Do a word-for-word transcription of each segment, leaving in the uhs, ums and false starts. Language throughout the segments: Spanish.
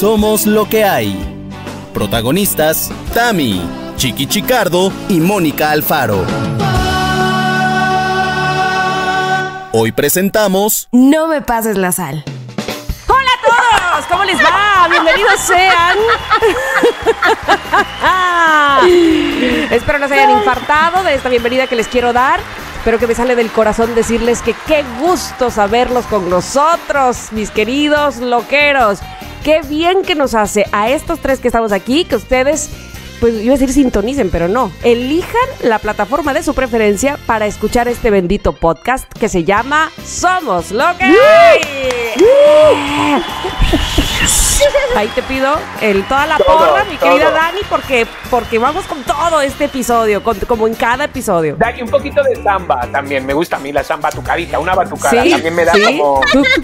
Somos lo que hay. Protagonistas: Tami, Chiqui Chicardo y Mónica Alfaro. Hoy presentamos No me pases la sal. ¡Hola a todos! ¿Cómo les va? Bienvenidos sean. Espero no se hayan infartado de esta bienvenida que les quiero dar. Espero que me sale del corazón decirles que qué gusto saberlos con nosotros, mis queridos loqueros. Qué bien que nos hace a estos tres que estamos aquí, que ustedes, pues iba a decir sintonicen, pero no. Elijan la plataforma de su preferencia para escuchar este bendito podcast que se llama Somos lo que hay. Ahí te pido el, toda la todo, porra, mi todo. querida Dani, porque, porque vamos con todo este episodio, con, como en cada episodio. Dani, un poquito de samba también, me gusta a mí la samba batucadita, una batucada, ¿sí? También me da ¿sí? como...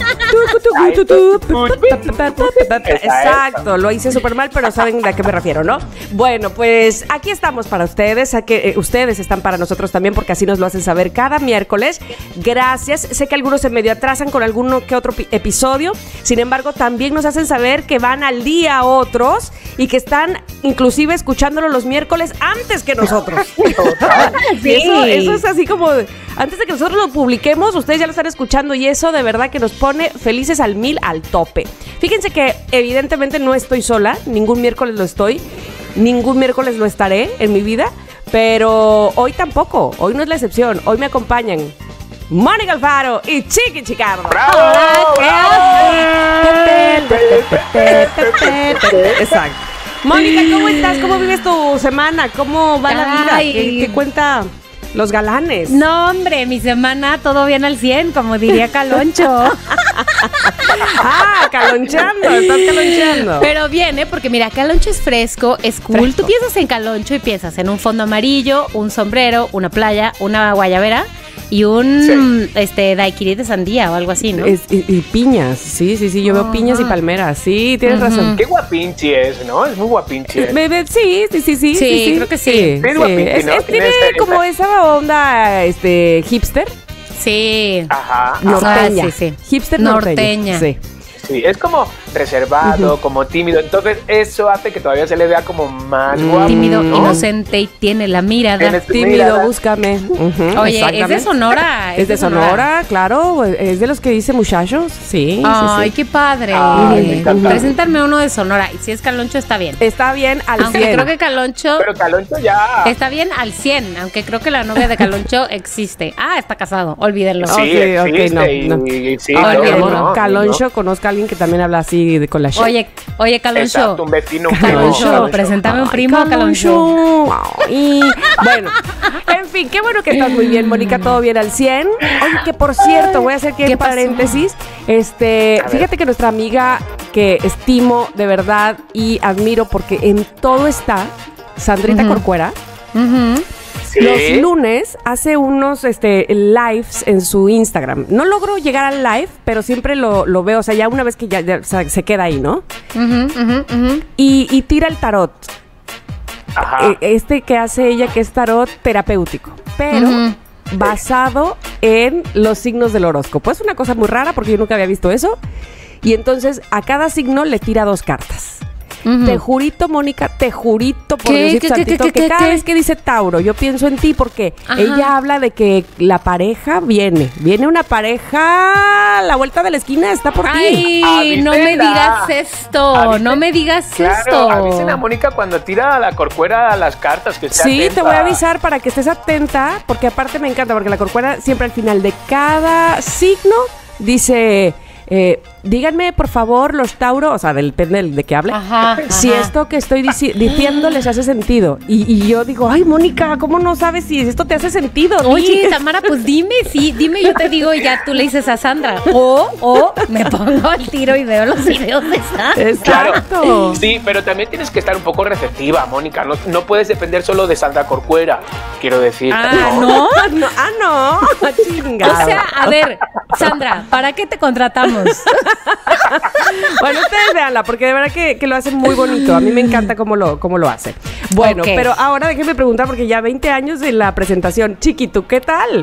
Exacto, lo hice súper mal, pero saben a qué me refiero, ¿no? Bueno, pues aquí estamos para ustedes, a que eh, ustedes están para nosotros también, porque así nos lo hacen saber cada miércoles. Gracias, sé que algunos se medio atrasan con alguno que otro episodio, sin embargo, también nos hacen saber que van al día otros y que están inclusive escuchándolo los miércoles antes que nosotros. Sí. Eso, eso es así como, antes de que nosotros lo publiquemos, ustedes ya lo están escuchando y eso de verdad que nos pone felices al mil, al tope. Fíjense que evidentemente no estoy sola, ningún miércoles lo estoy, ningún miércoles lo estaré en mi vida, pero hoy tampoco, hoy no es la excepción, hoy me acompañan Mónica Alfaro y Chiqui Chicardo. ¡Bravo! Exacto. Mónica, ¿cómo estás? ¿Cómo vives tu semana? ¿Cómo va la vida? Ay. ¿Qué, qué cuenta los galanes? No, hombre, mi semana todo bien al cien, como diría Caloncho. Ah, caloncheando, estás caloncheando. Pero bien, ¿eh? Porque mira, Caloncho es fresco, es cool. Fresco. Tú piensas en Caloncho y piensas en un fondo amarillo, un sombrero, una playa, una guayabera y un sí. este daiquiri de sandía o algo así, ¿no? Es, y, y piñas, sí, sí, sí, yo veo uh-huh. piñas y palmeras, sí, tienes uh-huh. razón. Qué guapinchi es, ¿no? Es muy guapinchi. Es, bebé, sí, sí, sí, sí, sí, sí, sí, creo que sí. Sí, es, guapinchi, es, ¿no? es, tiene esta, como esta... esa onda este hipster. Sí. Ajá. Norteña. Ah, sí, sí. Hipster norteña. norteña. Sí. Sí, es como reservado, uh-huh. como tímido. Entonces, eso hace que todavía se le vea como más guapo. Tímido, ¿no? inocente y tiene la mirada. Tienes Tímido, mirada. Búscame. Uh-huh, Oye, es de Sonora. Es, es de Sonora, Sonora, claro. Es de los que dice muchachos. Sí. Ay, sí, sí. qué padre. Ay, uh-huh. Preséntame uno de Sonora. Y si es Caloncho, está bien. Está bien al aunque cien. Creo que Caloncho. Pero Caloncho ya. Está bien al cien. Aunque creo que la novia de Caloncho existe. Ah, está casado. Olvídenlo. Sí, okay, okay, no, y, no. Y, sí, Ay, no, mi amor, no, Caloncho, no. conozco a alguien que también habla así de, con la shit. Oye, oye, Caloncho. Exacto, un vecino, un Caloncho, primo. preséntame un primo, Ay, Caloncho. Y bueno, en fin, qué bueno que estás muy bien, Mónica, todo bien al cien. Oye, que por cierto, voy a hacer aquí un paréntesis. Este, fíjate que nuestra amiga que estimo de verdad y admiro porque en todo está, Sandrita uh-huh. Corcuera. Uh-huh. ¿Sí? Los lunes hace unos este, lives en su Instagram. No logro llegar al live, pero siempre lo, lo veo. O sea, ya una vez que ya, ya o sea, se queda ahí, ¿no? Uh-huh, uh-huh, uh-huh. Y, y tira el tarot. Ajá. Este que hace ella, que es tarot terapéutico, pero uh-huh. basado en los signos del horóscopo. Es una cosa muy rara porque yo nunca había visto eso. Y entonces a cada signo le tira dos cartas. Uh-huh. Te jurito, Mónica, te jurito por Dios santito que cada ¿qué? vez que dice Tauro, yo pienso en ti porque Ajá. ella habla de que la pareja viene, viene una pareja, la vuelta de la esquina está por Ay, ti. Ay, no me digas esto, Avísela. no me digas claro, esto. Avisen a Mónica cuando tira a la Corcuera las cartas, que esté Sí, atenta. te voy a avisar para que estés atenta, porque aparte me encanta, porque la Corcuera siempre al final de cada signo dice... Eh, díganme, por favor, los Tauro, o sea, depende de qué hable, ajá, si ajá. esto que estoy dici- diciendo les hace sentido. Y, y yo digo, ay, Mónica, ¿cómo no sabes si esto te hace sentido? Oye, Tamara, pues dime, sí, dime, yo te digo y ya tú le dices a Sandra. O, o me pongo al tiro y veo los videos de Sandra. Exacto. Claro. Sí, pero también tienes que estar un poco receptiva, Mónica. No, no puedes depender solo de Sandra Corcuera, quiero decir. Ah, ¿no? ¿no? no ah, no. Chingada. O sea, a ver, Sandra, ¿para qué te contratamos? Bueno, ustedes véanla, porque de verdad que, que lo hacen muy bonito. A mí me encanta cómo lo, cómo lo hace. Bueno, okay. Pero ahora déjenme preguntar, porque ya veinte años de la presentación. Chiqui, ¿tú qué tal?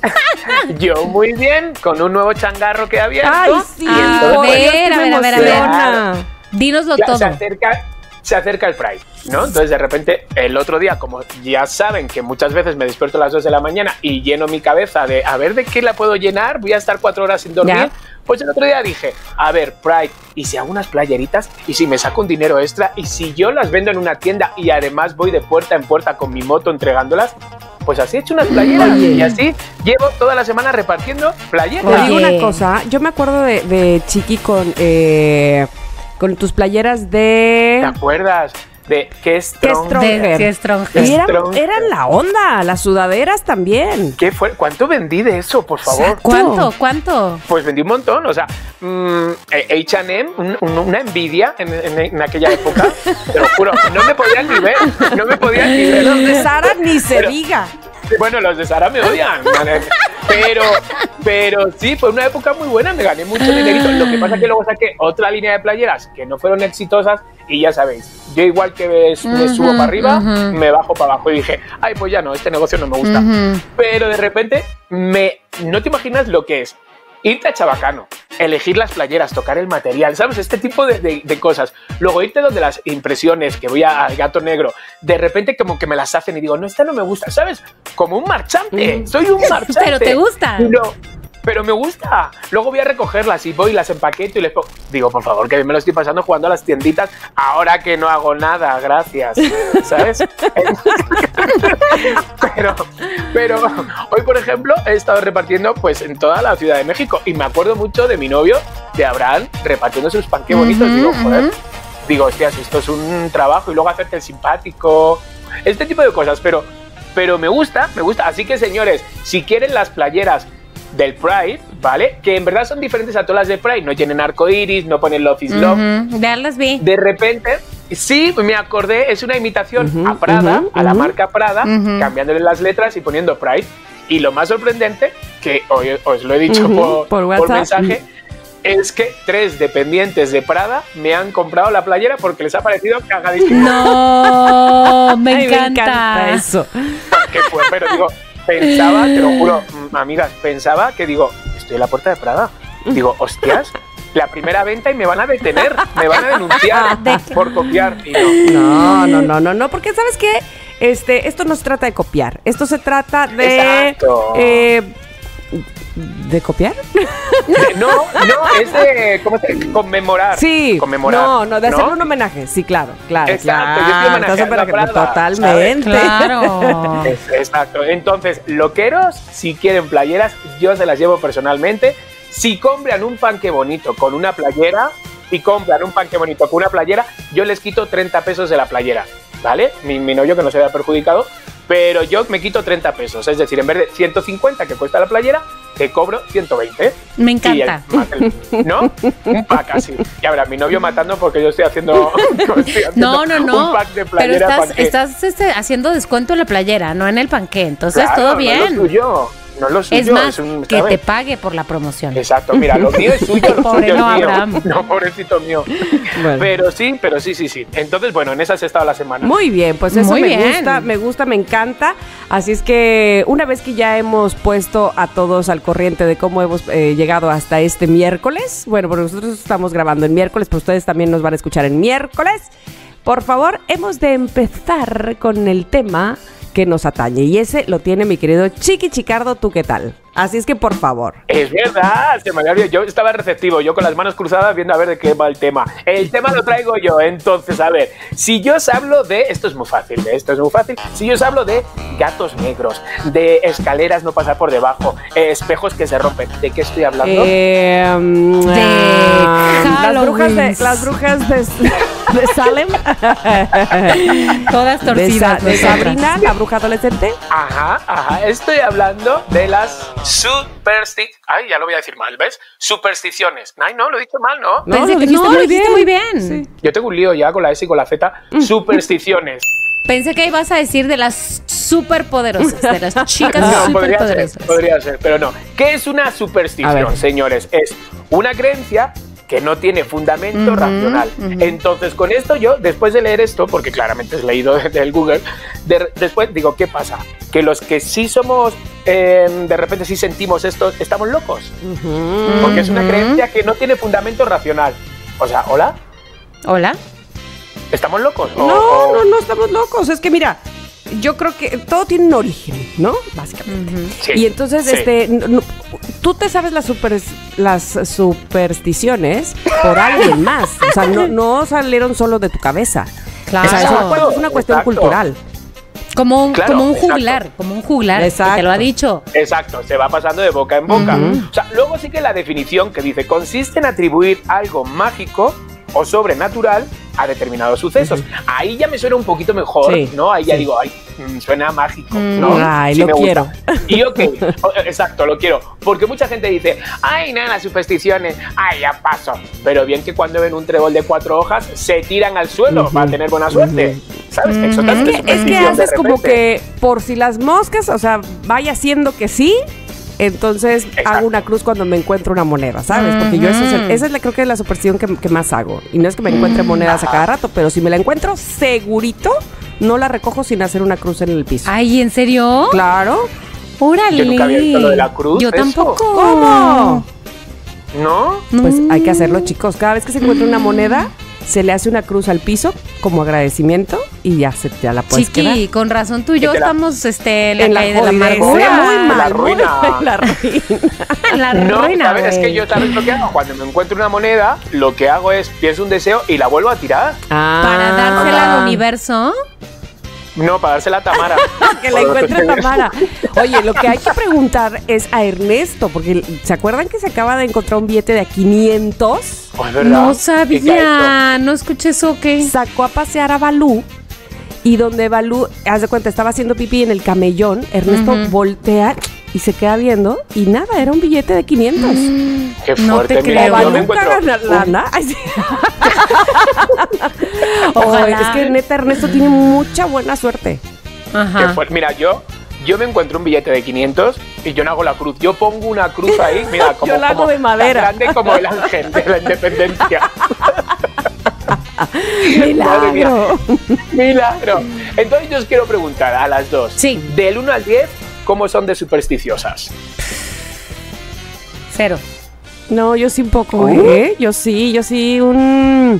Yo muy bien, con un nuevo changarro que había. Ay, sí. A ver, a ver, a ver, a ver. Dínoslo ya, todo. Se acerca, se acerca el Pride, ¿no? Entonces, de repente, el otro día, como ya saben que muchas veces me despierto a las dos de la mañana y lleno mi cabeza de a ver de qué la puedo llenar, voy a estar cuatro horas sin dormir. Ya. Pues el otro día dije, a ver, Pride, ¿y si hago unas playeritas? ¿Y si me saco un dinero extra? ¿Y si yo las vendo en una tienda y además voy de puerta en puerta con mi moto entregándolas? Pues así he hecho unas playeras. Oye. Y así llevo toda la semana repartiendo playeras. Te digo Oye. una cosa, yo me acuerdo de, de Chiqui con, eh, con tus playeras ¿Te de... acuerdas? De qué strong. strong. De, de Strong. Y eran, Strong. eran la onda, las sudaderas también. ¿Qué fue? ¿Cuánto vendí de eso, por favor? Exacto. ¿Cuánto? ¿Cuánto? Pues vendí un montón, o sea, mmm, H and M, un, un, una envidia en, en, en aquella época, te lo juro, no me podían ni ver, no me podían ni ver. Los de Sara ni se Pero- diga. Bueno, los de Sara me odian, pero, pero sí, fue una época muy buena, me gané mucho dinerito. Lo que pasa es que luego saqué otra línea de playeras que no fueron exitosas y ya sabéis, yo igual que me, me subo Ujú, para arriba, ujú. me bajo para abajo y dije, ay, pues ya no, este negocio no me gusta. Ujú. Pero de repente, me, no te imaginas lo que es irte a Chabacano, elegir las playeras, tocar el material, ¿sabes? Este tipo de, de, de cosas. Luego irte donde las impresiones, que voy a- al Gato Negro, de repente como que me las hacen y digo, no, esta no me gusta, ¿sabes? Como un marchante, Mm. soy un marchante. Pero te gusta. No, pero me gusta. Luego voy a recogerlas y voy y las empaqueto y les pongo... Digo, por favor, que me lo estoy pasando jugando a las tienditas ahora que no hago nada, gracias, ¿sabes? pero, pero hoy, por ejemplo, he estado repartiendo pues en toda la Ciudad de México y me acuerdo mucho de mi novio, de Abraham, repartiendo sus pan qué bonitos. Ujú, Digo, joder, ujú. digo, hostias, esto es un trabajo y luego hacerte el simpático, este tipo de cosas, pero, pero me gusta, me gusta. Así que, señores, si quieren las playeras del Pride, ¿vale? Que en verdad son diferentes a todas las de Pride, no tienen arco iris, no ponen Love is Love. Ujú. Ya las vi. De repente, sí, me acordé, es una imitación Ujú, a Prada, ujú, a la ujú. marca Prada, Ujú. cambiándole las letras y poniendo Pride. Y lo más sorprendente, que hoy os lo he dicho Ujú, por, por por WhatsApp. mensaje, es que tres dependientes de Prada me han comprado la playera porque les ha parecido cagadísimo. No, me Ay, encanta. eso. Que fue, pero digo, pensaba, te lo juro, mm, amigas, pensaba que digo, estoy en la puerta de Prada. Digo, hostias, la primera venta y me van a detener, me van a denunciar por copiar. Y no. No, no, no, no, no, porque ¿sabes qué? Este, esto no se trata de copiar, esto se trata de... Exacto. eh, ¿De copiar? No, no, es de, ¿cómo se conmemorar. Sí. Conmemorar. No, no, de hacerle un homenaje. Sí, claro, claro. Exacto, yo claro. estoy homenajeando Entonces, para que- a Prada, totalmente. Claro. Es- Exacto. Entonces, loqueros, si quieren playeras, yo se las llevo personalmente. Si compran un panque bonito con una playera, si compran un panque bonito con una playera, yo les quito treinta pesos de la playera, ¿vale? Mi, mi novio que no se vea perjudicado, pero yo me quito treinta pesos. Es decir, en vez de ciento cincuenta que cuesta la playera, te cobro ciento veinte. Me Y el- encanta. más el- ¿No? Un pack así. Ya verás, mi novio matando porque yo estoy haciendo, estoy haciendo No, no, no. un pack de Pero playera. estás, panqué. estás este, haciendo descuento en la playera, no en el panqué. Entonces, Claro, todo No bien. es lo suyo. No es lo suyo. Es más, un, que ¿sabes? te pague por la promoción. Exacto, mira, lo mío es suyo, lo Pobre, suyo no, es mío. Abraham. No, pobrecito mío. Bueno. Pero sí, pero sí, sí, sí. Entonces, bueno, en esas he estado la semana. Muy bien, pues eso Muy me bien. gusta, me gusta, me encanta. Así es que una vez que ya hemos puesto a todos al corriente de cómo hemos eh, llegado hasta este miércoles, bueno, porque nosotros estamos grabando en miércoles, pero ustedes también nos van a escuchar en miércoles. Por favor, hemos de empezar con el tema que nos atañe y ese lo tiene mi querido Chiqui Chicardo, ¿tú qué tal? Así es que por favor. Es verdad, se me había olvidado. Yo estaba receptivo, yo con las manos cruzadas viendo a ver de qué va el tema. El tema lo traigo yo, entonces, a ver, si yo os hablo de, esto es muy fácil, de esto es muy fácil, si yo os hablo de gatos negros, de escaleras no pasar por debajo, eh, espejos que se rompen, ¿de qué estoy hablando? Eh, mm, De ah, las brujas de, Halloween. las brujas de, de Salem, Todas de, Sa- torcidas. de nosotras. Sabrina, la bruja adolescente. Ajá, ajá, estoy hablando de las supersticiones. Ay, ya lo voy a decir mal, ¿ves? Supersticiones. Ay, no, lo he dicho mal, ¿no? No, Pensé lo que dijiste no, muy lo dijiste bien. muy bien. Sí. Yo tengo un lío ya con la S y con la Z. Supersticiones. Pensé que ibas a decir de las superpoderosas, de las chicas No, podría ser, superpoderosas. podría ser, pero no. ¿Qué es una A superstición, ver. señores? Es una creencia que no tiene fundamento Ujú, racional. ujú. Entonces, con esto yo, después de leer esto, porque claramente es leído del Google, de- después digo, ¿qué pasa? Que los que sí somos, eh, de repente sí sentimos esto, estamos locos. Porque es una Ujú. creencia que no tiene fundamento racional. O sea, ¿hola? Hola. ¿Estamos locos? No, o, no, no estamos locos. Es que mira, yo creo que todo tiene un origen, ¿no? Básicamente. Uh-huh. Sí, Y entonces, sí. este, no, no, tú te sabes las, super, las supersticiones por alguien más. O sea, no, no salieron solo de tu cabeza. Claro. O sea, eso es una cuestión Exacto. cultural. Como un, Claro, como un exacto. juglar, como un juglar, que Exacto. te lo ha dicho. Exacto, se va pasando de boca en boca. Ujú. O sea, luego sí que la definición que dice consiste en atribuir algo mágico o sobrenatural a determinados sucesos. Ahí ya me suena un poquito mejor, Sí, ¿no? Ahí ya sí. digo, ay, mm, suena mágico, Mm. ¿no? Ay, Sí lo me gusta. quiero. Y ok, o- exacto, lo quiero. Porque mucha gente dice, ay, nada, las supersticiones, ay, ya paso. Pero bien que cuando ven un trébol de cuatro hojas, se tiran al suelo Ujú, para tener buena suerte. ¿Sabes? Eso Ujú. también Es que, es que superstición de haces como repente. que por si las moscas, o sea, vaya siendo que sí, entonces Exacto. hago una cruz cuando me encuentro una moneda, ¿sabes? Porque yo eso es el- Ujú. esa es la, creo que es la superstición que, que más hago. Y no es que me encuentre monedas a cada rato, pero si me la encuentro segurito, no la recojo sin hacer una cruz en el piso. Ay, ¿en serio? Claro. Órale. Yo nunca había visto lo de la cruz, Yo eso. tampoco. ¿Cómo? ¿No? Pues No. hay que hacerlo, chicos. Cada vez que se encuentra una moneda, se le hace una cruz al piso como agradecimiento y ya se ya la puedes Chiqui, quedar. con razón tú y yo Que te la- estamos este, en la En la calle de la jodidez, amargura. ¿eh? Muy mal, La muy ruina. mal, la ruina. En la No, ruina, ¿sabes? Es güey. que yo, ¿sabes lo que hago? Cuando me encuentro una moneda, lo que hago es pienso un deseo y la vuelvo a tirar. Para Ah. dársela al universo. No, para dársela a Tamara. Que la encuentre Tamara. Oye, lo que hay que preguntar es a Ernesto, porque ¿se acuerdan que se acaba de encontrar un billete de a quinientos? Oh, es verdad. No ¿Y qué ha hecho? sabía, no escuché eso, ¿qué? Sacó a pasear a Balú y donde Balú, haz de cuenta, estaba haciendo pipí en el camellón, Ernesto Ujú. voltea y se queda viendo y nada, era un billete de quinientos. Qué No fuerte, te mira, creo. yo me Balú encuentro caga un- lana. Ay, sí. Ojalá. Ay, es que neta, Ernesto tiene mucha buena suerte. qué Ajá. fuerte. Mira, yo, yo me encuentro un billete de quinientos y yo no hago la cruz. Yo pongo una cruz ahí, mira, como, Yo la hago como de madera. tan grande como el ángel de la independencia. Milagro. Milagro. Entonces yo os quiero preguntar a las dos. Sí. Del uno al diez, ¿cómo son de supersticiosas? Cero. No, yo sí un poco, ¿Oh? ¿eh? Yo sí, yo sí un...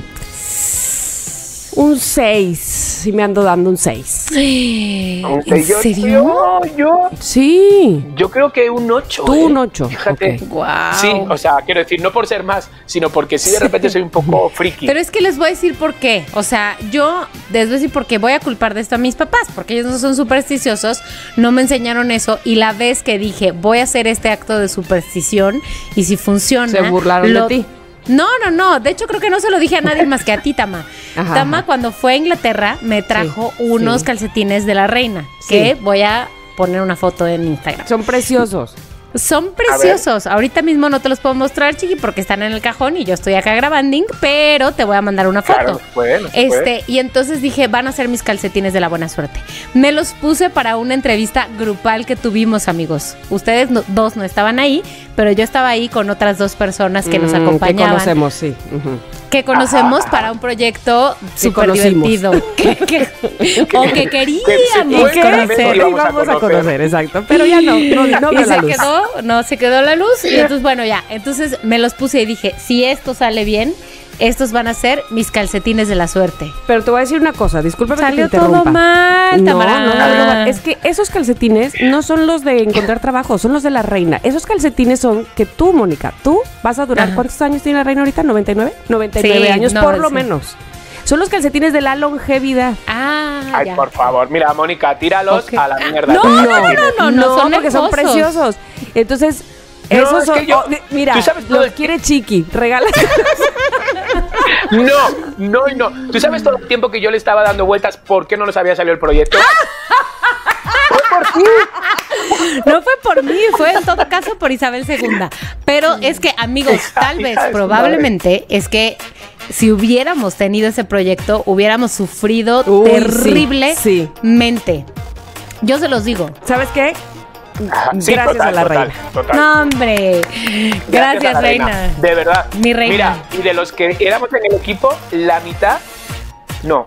Un seis. Sí me ando dando un seis. ¿En Yo- serio? Yo, yo, Sí. yo creo que un ocho. Tú ¿eh? un ocho, Fíjate. ok. Guau. Sí, o sea, quiero decir, no por ser más, sino porque sí de repente soy un poco friki. Pero es que les voy a decir por qué. O sea, yo les voy a decir por qué voy a culpar de esto a mis papás, porque ellos no son supersticiosos, no me enseñaron eso y la vez que dije voy a hacer este acto de superstición y si funciona... Se burlaron de ti. No, no, no. De hecho, creo que no se lo dije a nadie más que a ti, Tama. Ajá, Tama, ajá. cuando fue a Inglaterra, me trajo Sí, unos sí. calcetines de la reina, Sí. que voy a poner una foto en Instagram. Son preciosos. Son preciosos. Ahorita mismo no te los puedo mostrar, Chiqui, porque están en el cajón y yo estoy acá grabando, pero te voy a mandar una foto. Claro, bueno, se puede. Este, y entonces dije, van a ser mis calcetines de la buena suerte. Me los puse para una entrevista grupal que tuvimos, amigos. Ustedes no- dos no estaban ahí, pero yo estaba ahí con otras dos personas que nos Mm, acompañaban. Que conocemos, sí. Ujú. Que conocemos Ajá, ajá. para un proyecto Que súper conocimos. divertido. Que- que- o que queríamos que ¿Qué? Seguramente conocer. íbamos a Íbamos a conocer. conocer, exacto. Pero ya no, no, no Y veo la se luz. quedó, no se quedó la luz. Y entonces, bueno, ya. Entonces me los puse y dije, si esto sale bien, estos van a ser mis calcetines de la suerte. Pero te voy a decir una cosa, discúlpame Salió que te interrumpa. todo mal, No, Tamara. no, no, no, es que esos calcetines no son los de encontrar trabajo, son los de la reina. Esos calcetines son que tú, Mónica, tú vas a durar. Ajá. ¿Cuántos años tiene la reina ahorita? ¿noventa y nueve? noventa y nueve Sí, años, no, por lo sí. menos. Son los calcetines de la longevidad. Ah, Ay, ya. por favor, mira, Mónica, tíralos Ok. a la mierda. No, no, no, no, no, son porque son hermosos. preciosos. Entonces, No, esos es son. que yo- oh, mira, tú sabes todo los el- quiere Chiqui. Regala. No, no, y no. ¿Tú sabes todo el tiempo que yo le estaba dando vueltas por qué no nos había salido el proyecto? Fue por ti. No fue por mí, fue en todo caso por Isabel segunda. Pero es que, amigos, tal vez, Hija de su probablemente, es que si hubiéramos tenido ese proyecto, hubiéramos sufrido Uy, sí, terriblemente. Yo se los digo. ¿Sabes qué? Ajá, sí, Gracias total, a la total, reina. total. No, hombre. Gracias, a la reina. De verdad. Mi reina. Mira, y de los que éramos en el equipo, la mitad, no,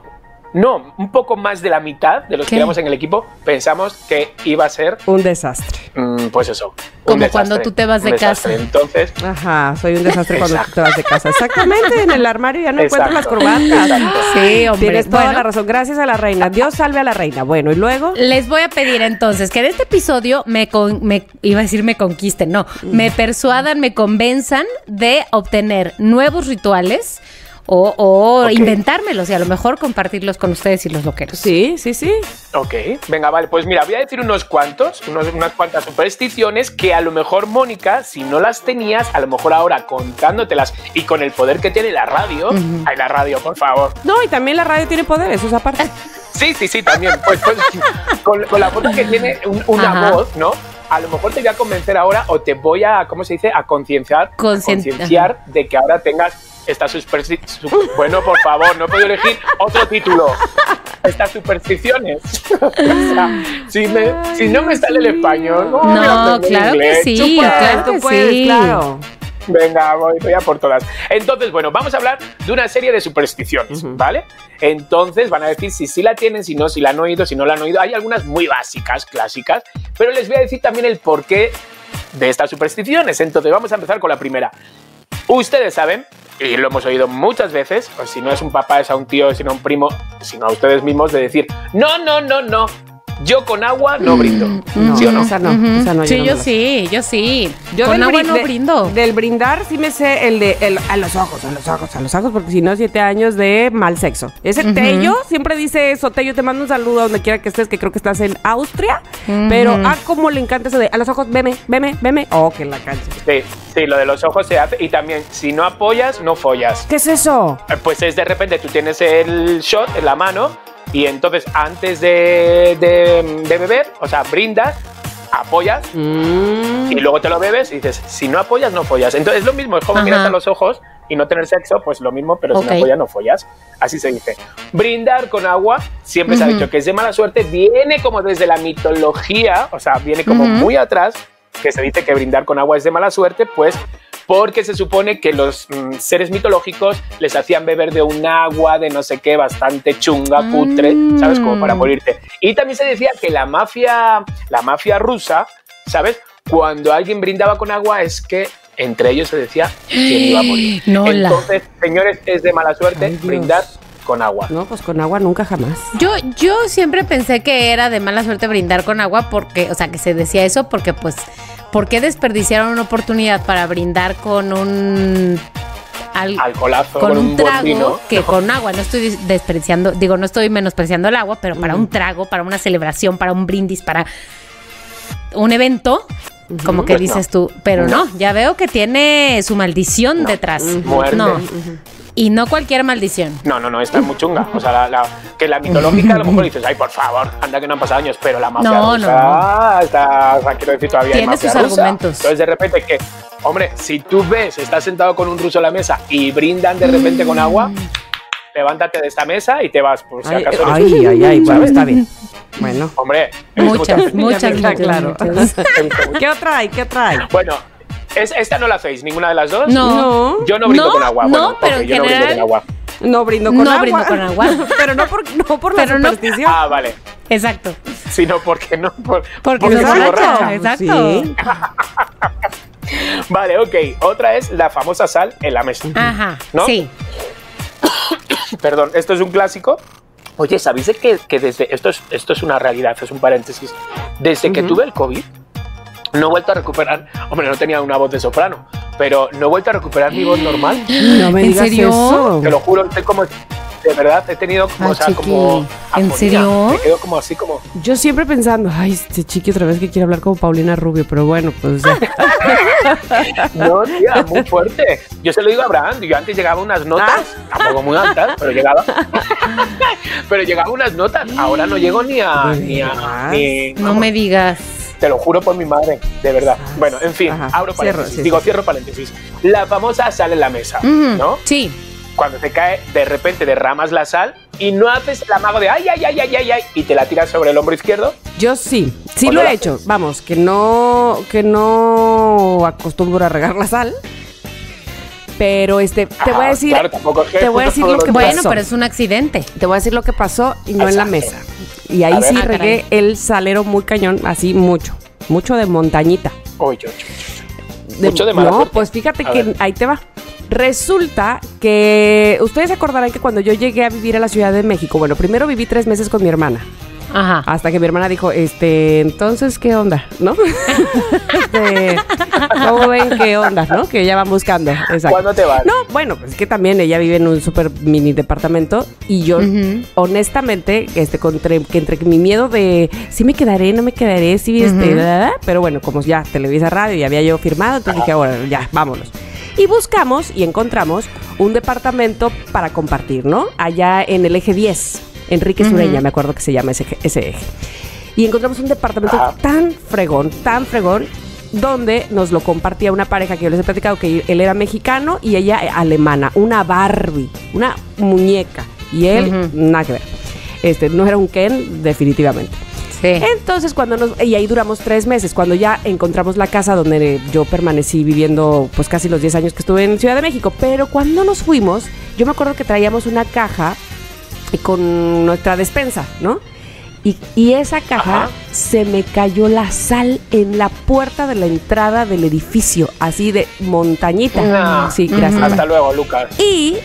no, un poco más de la mitad de los ¿Qué? que éramos en el equipo pensamos que iba a ser, Un desastre. mm, pues eso, un Como desastre, cuando tú te vas de un desastre. casa. Entonces, Ajá, soy un desastre cuando tú Exacto. te vas de casa. Exactamente, en el armario ya no encuentro las Exacto, corbatas. exacto. Sí, hombre. Tienes toda Bueno, la razón. Gracias a la reina. Dios salve a la reina. Bueno, y luego. les voy a pedir entonces que en este episodio me, con- me iba a decir me conquisten, no, me persuadan, me convenzan de obtener nuevos rituales o, o Ok. inventármelos y a lo mejor compartirlos con ustedes y los loqueros. Sí, sí, sí. ok, venga, vale, pues mira, voy a decir unos cuantos, unos, unas cuantas supersticiones que a lo mejor, Mónica, si no las tenías, a lo mejor ahora contándotelas y con el poder que tiene la radio, ay, la radio, por favor. No, y también la radio tiene poder, eso es aparte. Sí, sí, sí, también. Pues, pues, con, con la fuerza que tiene un- una Ajá. voz, ¿no? A lo mejor te voy a convencer ahora o te voy a, ¿cómo se dice? A concienciar, Concien- concienciar de que ahora tengas estas supersticiones. Bueno, por favor, no he podido elegir otro título. Estas supersticiones. O sea, si, me- si no me sale el español, no, voy a No, aprender claro que inglés. sí, Tú puedes, claro tú que puedes, sí. claro. Venga, voy, voy a por todas. Entonces, bueno, vamos a hablar de una serie de supersticiones, ¿vale? Entonces van a decir si sí la tienen, si no, si la han oído, si no la han oído. Hay algunas muy básicas, clásicas, pero les voy a decir también el porqué de estas supersticiones. Entonces vamos a empezar con la primera. Ustedes saben, y lo hemos oído muchas veces, o si no es un papá, es a un tío, si no a un primo, sino a ustedes mismos, de decir, no, no, no, no, yo con agua no brindo. No, ¿Sí o no? esa no, Ujú. esa no. sí, no yo me la- sí, yo sí. Yo Con del agua brin- no de- brindo. Del brindar sí me sé el de el- a los ojos, a los ojos, a los ojos, porque si no, siete años de mal sexo. Ese Tello siempre dice eso. Tello, te mando un saludo a donde quiera que estés, que creo que estás en Austria. Pero, ah, cómo le encanta eso de a los ojos, veme, veme, veme. Oh, que la cancha. Sí, sí, lo de los ojos se hace. Y también, si no apoyas, no follas. ¿Qué es eso? Eh, Pues es de repente tú tienes el shot en la mano y entonces antes de, de- de beber, o sea, brindas, apoyas Mm. y luego te lo bebes y dices, si no apoyas, no follas. Entonces es lo mismo, es como Ajá. mirarte a los ojos y no tener sexo, pues lo mismo, pero Ok. si no apoyas, no follas. Así se dice. Brindar con agua, siempre se ha Ujú. dicho que es de mala suerte, viene como desde la mitología, o sea, viene como Ujú. muy atrás, que se dice que brindar con agua es de mala suerte, pues porque se supone que los mm, seres mitológicos les hacían beber de un agua de no sé qué, bastante chunga, cutre, Mm. ¿sabes? Como para morirte. Y también se decía que la mafia, la mafia rusa, ¿sabes? Cuando alguien brindaba con agua es que entre ellos se decía quién iba a morir. No, la- Entonces, señores, es de mala suerte Ay, Dios. brindar con agua. No, pues con agua nunca jamás. Yo, yo siempre pensé que era de mala suerte brindar con agua porque, o sea, que se decía eso porque, pues, ¿por qué desperdiciaron una oportunidad para brindar con un al- Alcoholazo con, con, un un buen trago vino. que con agua? No estoy des- despreciando, digo, no estoy menospreciando el agua, pero para un trago, para una celebración, para un brindis, para un evento, como que Pues no. dices tú, pero no. ya veo que tiene su maldición detrás. Muerte. No. Y no cualquier maldición. No, no, no, está muy chunga. O sea, la, la- que la mitológica a lo mejor dices, ay, por favor, anda que no han pasado años, pero la mafia No, rusa está, o sea, quiero decir, todavía hay Tiene mafia sus rusa. argumentos. Entonces, de repente, que, hombre, si tú ves, estás sentado con un ruso a la mesa y brindan de repente con agua, levántate de esta mesa y te vas, por si Ay, acaso. eres- ay, ay, ay, bueno, ¿sabes? está bien. Bueno. Hombre, es Muchas, muchas, Está muchas, claro. muchas. ¿Qué otra hay? ¿Qué otra hay? Bueno, es- esta no la hacéis, ninguna de las dos. No. No. Yo no brindo No, con agua. no, Bueno, pero ok, en yo no brindo general- con agua. No brindo con No agua. brindo con agua. Pero no por, no por la Pero no- superstición. Ah, vale. Exacto. Sino porque no. Por, Porque porque no soy borracho. borracha. Exacto. Sí. Vale, ok. Otra es la famosa sal en la mesa. Ajá. ¿No? Sí. Perdón, esto es un clásico. Oye, ¿sabéis que, que desde. Esto es, esto es una realidad, es un paréntesis. Desde que tuve el COVID, no he vuelto a recuperar. Hombre, no tenía una voz de soprano, pero no he vuelto a recuperar mi voz normal. No me ¿En digas serio? eso. Te lo juro, estoy como. De verdad, he tenido como. Ah, o sea, chiqui. como. ¿En afonía. serio? Me quedo como así, como. Yo siempre pensando, ay, este chiqui otra vez que quiere hablar como Paulina Rubio, pero bueno, pues ya. No, tía, muy fuerte. Yo se lo digo a Abraham, yo antes llegaba a unas notas, tampoco muy altas, pero llegaba. Pero llegaba a unas notas. Ahora no llego ni a. Ni a ni, No me digas. Te lo juro por mi madre, de verdad. Bueno, en fin, Ajá, abro cierro, paréntesis. sí, Digo, sí. cierro paréntesis. La famosa sal en la mesa, Ujú. ¿no? Sí. Cuando te cae, de repente derramas la sal y no haces el amago de ay, ay, ay, ay, ay, ay, y te la tiras sobre el hombro izquierdo. Yo sí, sí ¿O lo no he la hecho. Vamos, que no, que no acostumbro a regar la sal. Pero este, te Ajá, voy a decir, claro, tampoco es que te voy a decir todos lo que los días. Bueno, pasó. pero es un accidente. Te voy a decir lo que pasó y no en la Exacto. mesa. Y ahí A ver. sí Ah, regué el salero muy cañón, así mucho, mucho de montañita. Uy, yo, yo. Mucho de mala No, suerte. pues fíjate A que ver. ahí te va. Resulta que ustedes se acordarán que cuando yo llegué a vivir a la Ciudad de México, bueno, primero viví tres meses con mi hermana. Ajá. Hasta que mi hermana dijo, este, entonces, ¿qué onda? ¿No? Este, ¿cómo ven qué onda? ¿No? Que ya van buscando. Exacto. ¿Cuándo te vas? No, bueno, pues es que también ella vive en un súper mini departamento y yo, Ujú. honestamente, este, entre, que entre mi miedo de sí me quedaré, no me quedaré, sí, este, Ujú. bla, bla, bla, pero bueno, como ya Televisa Radio y había yo firmado, entonces dije, ahora ya, vámonos. Y buscamos y encontramos un departamento para compartir, ¿no? Allá en el eje diez. Enrique Ujú. Sureña, me acuerdo que se llama ese, ese eje. Y encontramos un departamento Ajá. tan fregón, tan fregón, donde nos lo compartía una pareja que yo les he platicado que él era mexicano y ella alemana, una Barbie, una muñeca. Y él, Ujú. nada que ver. Este, no era un Ken, definitivamente. Sí. Entonces, cuando nos, y ahí duramos tres meses, cuando ya encontramos la casa donde yo permanecí viviendo pues casi los diez años que estuve en Ciudad de México. Pero cuando nos fuimos, yo me acuerdo que traíamos una caja con nuestra despensa, ¿no? Y, y esa caja Ajá. se me cayó la sal en la puerta de la entrada del edificio, así de montañita. No. Sí, gracias. Ujú. Hasta luego, Lucas. Y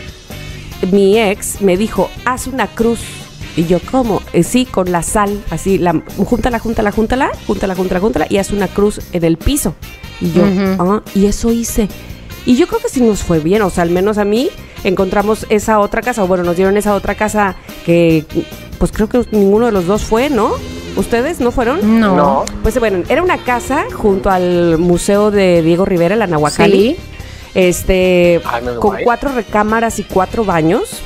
mi ex me dijo, haz una cruz. Y yo, ¿cómo? Eh, sí, con la sal, así, la, júntala, júntala, júntala, júntala, júntala, júntala, y haz una cruz en el piso. Y yo, Ujú. ah, y eso hice. Y yo creo que sí nos fue bien, o sea, al menos a mí encontramos esa otra casa, o bueno, nos dieron esa otra casa que, pues creo que ninguno de los dos fue, ¿no? ¿Ustedes no fueron? No. No. Pues bueno, era una casa junto al Museo de Diego Rivera, la Nahuacali. Sí. Este, Ay, no, con guay. cuatro recámaras y cuatro baños,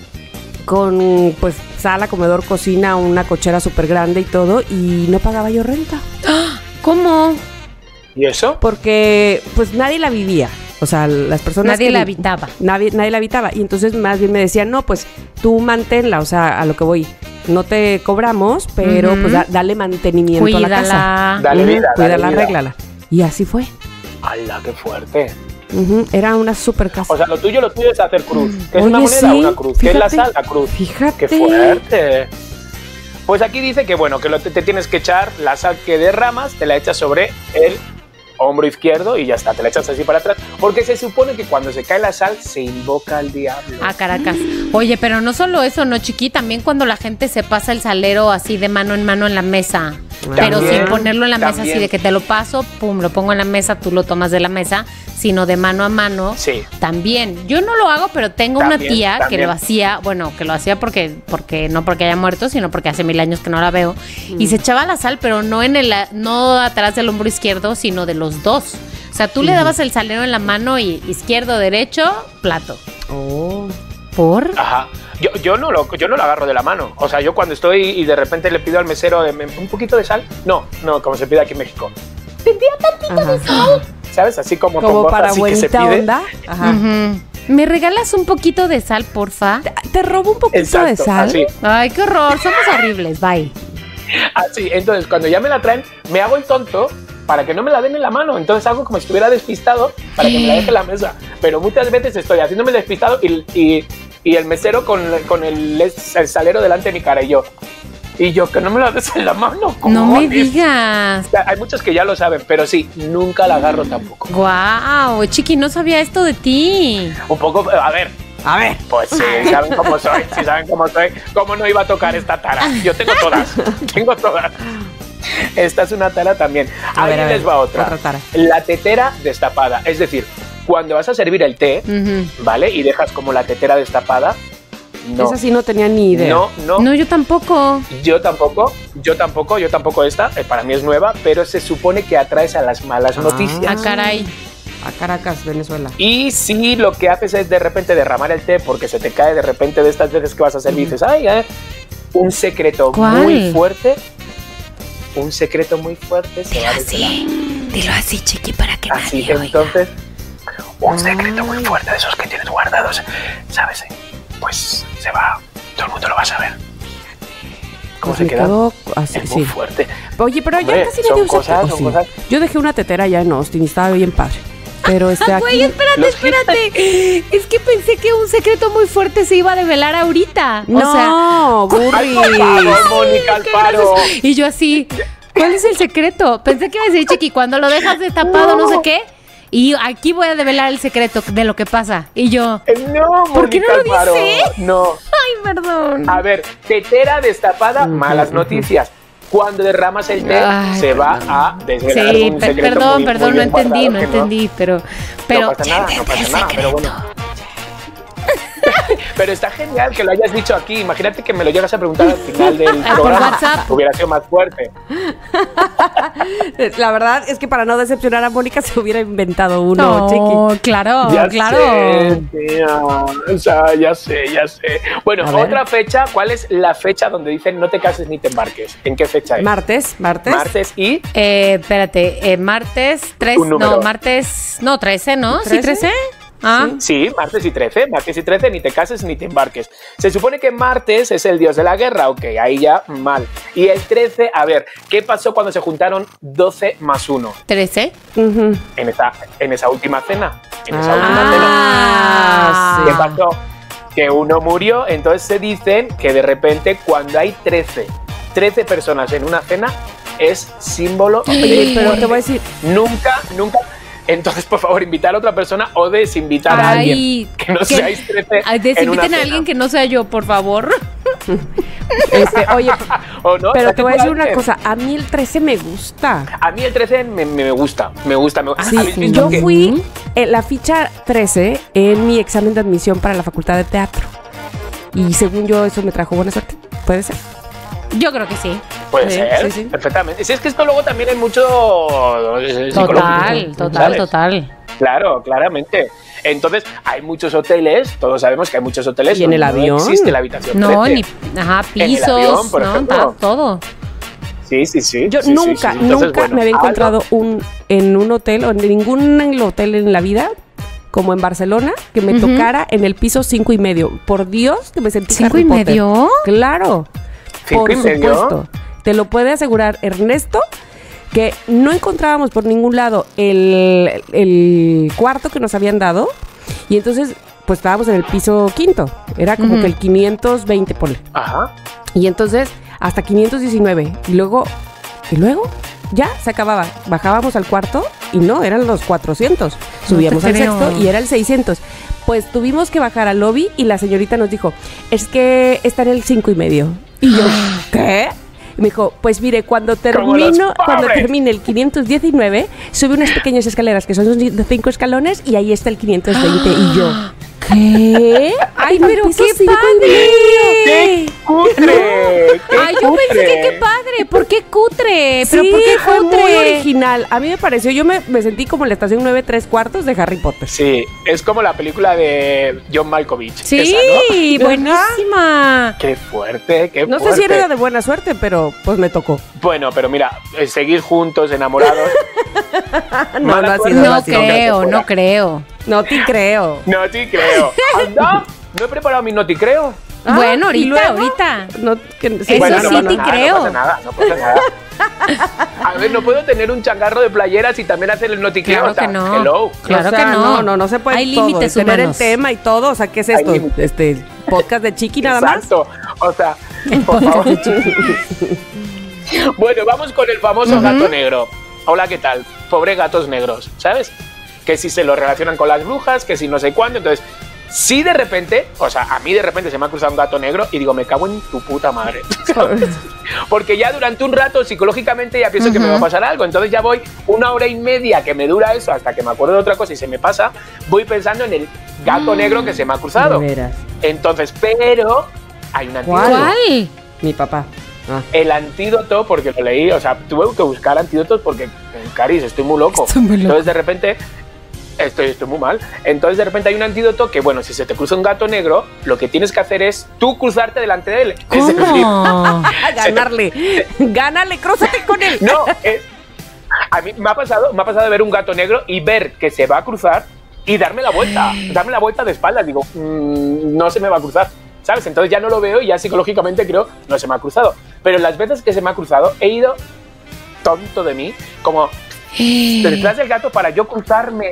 con pues sala, comedor, cocina, una cochera súper grande y todo, y no pagaba yo renta, ¿Cómo? ¿Y eso? porque pues nadie la vivía, o sea, las personas Nadie que la vi- habitaba. Nadie, nadie la habitaba, y entonces más bien me decían, no, pues tú manténla, o sea, a lo que voy, no te cobramos, pero Ujú. pues da- dale mantenimiento a la casa. Cuídala. Dale Ujú, vida, dale cuídala, vida. arréglala. Y así fue. ¡Hala, qué fuerte! Ujú, era una super casa. O sea, lo tuyo, lo tuyo es hacer cruz. ¿Qué es Oye, una moneda? sí, Una cruz. ¿Qué es la fíjate, sal? La cruz. fíjate. ¡Qué fuerte! Pues aquí dice que, bueno, que lo te, te tienes que echar la sal que derramas, te la echas sobre el hombro izquierdo y ya está, te la echas así para atrás. Porque se supone que cuando se cae la sal, se invoca al diablo. A Caracas. Oye, pero no solo eso, ¿no, Chiqui? También cuando la gente se pasa el salero así de mano en mano en la mesa. Pero También, sin ponerlo en la mesa también. así de que te lo paso, pum, lo pongo en la mesa, tú lo tomas de la mesa, sino de mano a mano. Sí. También. Yo no lo hago, pero tengo También, una tía también. que lo hacía, bueno, que lo hacía porque, porque no porque haya muerto, sino porque hace mil años que no la veo. Y se echaba la sal, pero no en el, no atrás del hombro izquierdo, sino de los dos. O sea, tú le dabas el salero en la mano y izquierdo, derecho, plato. Oh. ¿Por? Ajá. Yo, yo, no lo, yo no lo agarro de la mano. O sea, yo cuando estoy y de repente le pido al mesero de, un poquito de sal, no, no, como se pide aquí en México. Ajá. ¿Sabes? Así como, con Como voz para así que se buenita pide. onda. Ajá. Ujú. ¿Me regalas un poquito de sal, porfa? Te robo un poquito Exacto, de sal. así. Ay, qué horror, somos horribles, bye. Así, entonces cuando ya me la traen, me hago el tonto para que no me la den en la mano. Entonces hago como si estuviera despistado para que me la deje en la mesa. Pero muchas veces estoy haciéndome el despistado y, y, y el mesero con, con el, el salero delante de mi cara y yo. Y yo, que no me la des en la mano. No me cojones. digas. O sea, hay muchos que ya lo saben, pero sí, nunca la agarro tampoco. Guau, Chiqui, no sabía esto de ti. Un poco, a ver, A ver. pues sí, saben cómo soy, sí saben cómo soy, cómo no iba a tocar esta tara. Yo tengo todas, tengo todas. Esta es una tara también. A Ahí ver, a ver, les va otra. otra tara. La tetera destapada, es decir, cuando vas a servir el té, Ujú. ¿vale? Y dejas como la tetera destapada. No, Esa sí no tenía ni idea. no, no, No, yo tampoco. yo tampoco, yo tampoco, yo tampoco esta, eh, para mí es nueva, pero se supone que atraes a las malas Ah. noticias. Ah, caray. A Caracas, Venezuela. Y si lo que haces es de repente derramar el té porque se te cae de repente de estas veces que vas a servir y dices, ay, eh, un secreto ¿Cuál? muy fuerte, un secreto muy fuerte se va a desvelar. Dilo así, Chiqui, para que Así, entonces, un secreto muy fuerte de esos que tienes guardados, ¿sabes? Pues se va, todo el mundo lo va a saber. ¿Cómo Pues se me queda? quedó así, Es muy sí. fuerte. Oye, pero Hombre, ya casi son nadie usa cosas, te- son sí. cosas. Yo dejé una tetera ya en Austin y estaba bien padre. Pero está aquí. Güey, espérate, Los espérate. Es que pensé que un secreto muy fuerte se iba a develar ahorita. No, O sea, Burri. Ay, por favor, Mónica qué Alfaro. gracioso. Y yo así, ¿cuál es el secreto? Pensé que iba a decir, Chiqui, cuando lo dejas destapado, no sé qué. Y aquí voy a develar el secreto de lo que pasa. Y yo, Eh, No, ¿por qué no Mónica lo Alfaro. dice? No. ay, perdón. A ver, tetera destapada, malas noticias. Cuando derramas el té, Ay, se va perdón. a desvelar Sí, un per- secreto perdón, muy, perdón, muy no bien entendí, guardado, no que entendí, pero, pero no pasa nada, no pasa nada, pero bueno. Pero está genial que lo hayas dicho aquí. Imagínate que me lo llegas a preguntar al final del Ah, por programa. WhatsApp. Hubiera sido más fuerte. La verdad es que para no decepcionar a Mónica se hubiera inventado uno, no, Chiqui. claro, ya claro. sé, tía. O sea, ya sé, ya sé. Bueno, A ver. otra fecha. ¿Cuál es la fecha donde dicen no te cases ni te embarques? ¿En qué fecha es? Martes, martes. Martes y Eh, espérate, eh, martes tres, Un número. no, martes, no, trece, ¿no? ¿Sí, ¿trece? trece? Ah, sí, martes y trece, martes y trece, ni te cases ni te embarques. Se supone que martes es el dios de la guerra, ok, ahí ya mal. Y el trece, a ver, ¿qué pasó cuando se juntaron doce más uno trece. Ujú. en esa, en esa última cena? En esa última cena. Ah, ¿Qué sí. pasó? Que uno murió, entonces se dicen que de repente cuando hay trece, trece personas en una cena es símbolo de Pero muerte. te voy a decir, Nunca, nunca. Entonces, por favor, invitar a otra persona o desinvitar a Ay, alguien. Que no que- seáis trece Ay, en una desinviten a cena. alguien que no sea yo, por favor. este, oye, ¿O no? pero te voy a decir una Alguien. cosa, a mí el trece me gusta. A mí el trece me, me gusta, me gusta. Me, Sí, ¿habéis visto yo que- fui en la ficha trece en mi examen de admisión para la Facultad de Teatro. Y según yo, eso me trajo buena suerte. ¿Puede ser? Yo creo que sí. Puede Sí, ser, sí, sí. perfectamente. Si es que esto luego también es mucho eh, psicológico, Total, total, ¿sabes? total. Claro, claramente. Entonces, hay muchos hoteles, todos sabemos que hay muchos hoteles ¿Y en donde el avión? no existe la habitación No, trece. ni, ajá, En el pisos, avión, por ¿no? ejemplo. Ta- todo. Sí, sí, sí. Yo sí, sí, nunca, sí. Entonces, nunca bueno, me había algo- encontrado un, en un hotel o en ningún hotel en la vida, como en Barcelona, que me Ujú. tocara en el piso cinco y medio. Por Dios, que me sentí ¿Cinco Harry y Potter. medio? Claro. ¿Cinco por y medio? supuesto. Te lo puede asegurar Ernesto, que no encontrábamos por ningún lado el, el cuarto que nos habían dado. Y entonces, pues estábamos en el piso quinto. Era como Ujú. que el quinientos veinte, ponle. Ajá. Y entonces, hasta quinientos diecinueve. Y luego, y luego, ya se acababa. Bajábamos al cuarto y no, eran los cuatrocientos. Subíamos te al creo. sexto y era el seiscientos. Pues tuvimos que bajar al lobby y la señorita nos dijo, es que está en el cinco y medio. Y yo, ¿qué? Y me dijo, pues mire, cuando Como los termino, cuando pobres. termine el quinientos diecinueve, sube unas pequeñas escaleras que son de cinco escalones y ahí está el quinientos veinte. Y yo, ¿qué? Ay, no, pero piso qué cinco y padre. ¡Qué cutre! ¡Qué Ay, yo pensé cutre! que qué padre. ¿Por qué cutre? ¿Pero Sí, por qué fue muy cutre? original. A mí me pareció, yo me, me sentí como en la estación nueve tres cuartos de Harry Potter. Sí, es como la película de John Malkovich. Sí, esa, ¿no? buenísima. Qué fuerte, qué No sé fuerte. si era de buena suerte, pero pues me tocó. Bueno, pero mira, eh, seguir juntos, enamorados. No, Mala no ha suerte. sido, No ha sido. creo, no creo. No te creo. No te creo. Anda, no he preparado mi no te creo. Ah, Bueno, ¿y ahorita, luego? ahorita. No, que, Eso Bueno, sí no pasa te nada, creo. No pasa nada, no pasa nada. A ver, no puedo tener un changarro de playeras y también hacer el no te creo. Claro o sea, que no. Hello. Claro o sea, que no. No, no, no se puede Hay todo, límites tener humanos. el tema y todo. O sea, ¿qué es Hay esto? límites. Este podcast de Chiqui nada más. Exacto. O sea, por favor. Bueno, vamos con el famoso gato negro. Hola, ¿qué tal? Pobres gatos negros, ¿sabes? Que si se lo relacionan con las brujas, que si no sé cuándo. Entonces, si de repente, o sea, a mí de repente se me ha cruzado un gato negro y digo, me cago en tu puta madre. ¿Sabes? Porque ya durante un rato psicológicamente ya pienso que me va a pasar algo. Entonces ya voy una hora y media que me dura eso hasta que me acuerdo de otra cosa y se me pasa, voy pensando en el gato negro que se me ha cruzado. De veras. Entonces, pero hay un antídoto. ¿Cuál? Mi papá. Ah. El antídoto, porque lo leí, o sea, tuve que buscar antídotos porque, eh, Caris, estoy muy loco. Estoy muy loco. Entonces, de repente, estoy, estoy muy mal. Entonces, de repente hay un antídoto que, bueno, si se te cruza un gato negro, lo que tienes que hacer es tú cruzarte delante de él. Es decir, ¿Cómo? A ganarle. Gánale, crúzate con él. no, es- a mí me ha pasado, me ha pasado de ver un gato negro y ver que se va a cruzar y darme la vuelta, darme la vuelta de espaldas. Digo, mmm, no se me va a cruzar, ¿sabes? Entonces ya no lo veo y ya psicológicamente creo, no se me ha cruzado. Pero las veces que se me ha cruzado, he ido tonto de mí, como detrás del gato para yo cruzarme.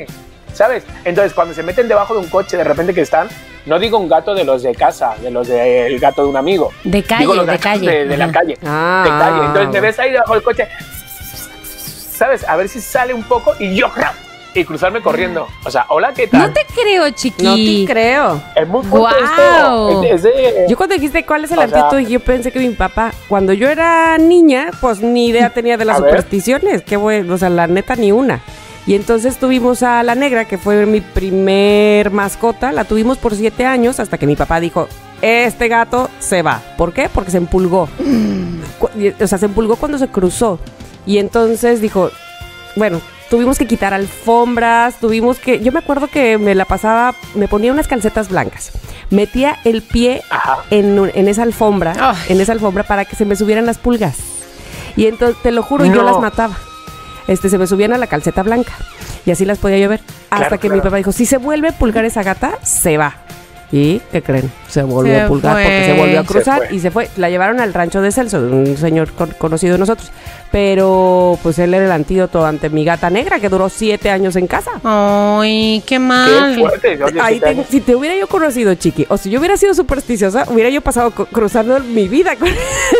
¿sabes? Entonces, cuando se meten debajo de un coche, de repente que están, no digo un gato de los de casa, de los del gato de un amigo. De calle, digo los de calle. De, de la calle, Ah. de calle. Entonces me ves ahí debajo del coche, ¿sabes? A ver si sale un poco y yo, y cruzarme corriendo. O sea, hola, ¿qué tal? No te creo, chiqui. No te creo. Es muy fuerte Guau. esto. Es, es de... Yo cuando dijiste cuál es el O sea- antídoto, yo pensé que mi papá, cuando yo era niña, pues ni idea tenía de las A ver. supersticiones. Qué bueno, o sea, la neta ni una. Y entonces tuvimos a la negra, que fue mi primer mascota. La tuvimos por siete años hasta que mi papá dijo, este gato se va. ¿Por qué? Porque se empulgó. Cu- O sea, se empulgó cuando se cruzó. Y entonces dijo, bueno, tuvimos que quitar alfombras, tuvimos que... Yo me acuerdo que me la pasaba, me ponía unas calcetas blancas, metía el pie Ajá. en, un- en esa alfombra, Ay. en esa alfombra para que se me subieran las pulgas. Y entonces, te lo juro, yo No. las mataba. Este, se me subían a la calceta blanca y así las podía yo ver. Hasta Claro, que mi claro. papá dijo, si se vuelve a pulgar esa gata, se va. ¿Y qué creen? Se volvió Se a pulgar fue. porque se volvió a Se cruzar fue. y se fue. La llevaron al rancho de Celso, de un señor con- conocido de nosotros. Pero pues él era el antídoto ante mi gata negra que duró siete años en casa. Ay, qué Qué mal. fuerte. Oye, Ahí siete te- años. si te hubiera yo conocido, Chiqui, o si yo hubiera sido supersticiosa, hubiera yo pasado co- cruzando mi vida con...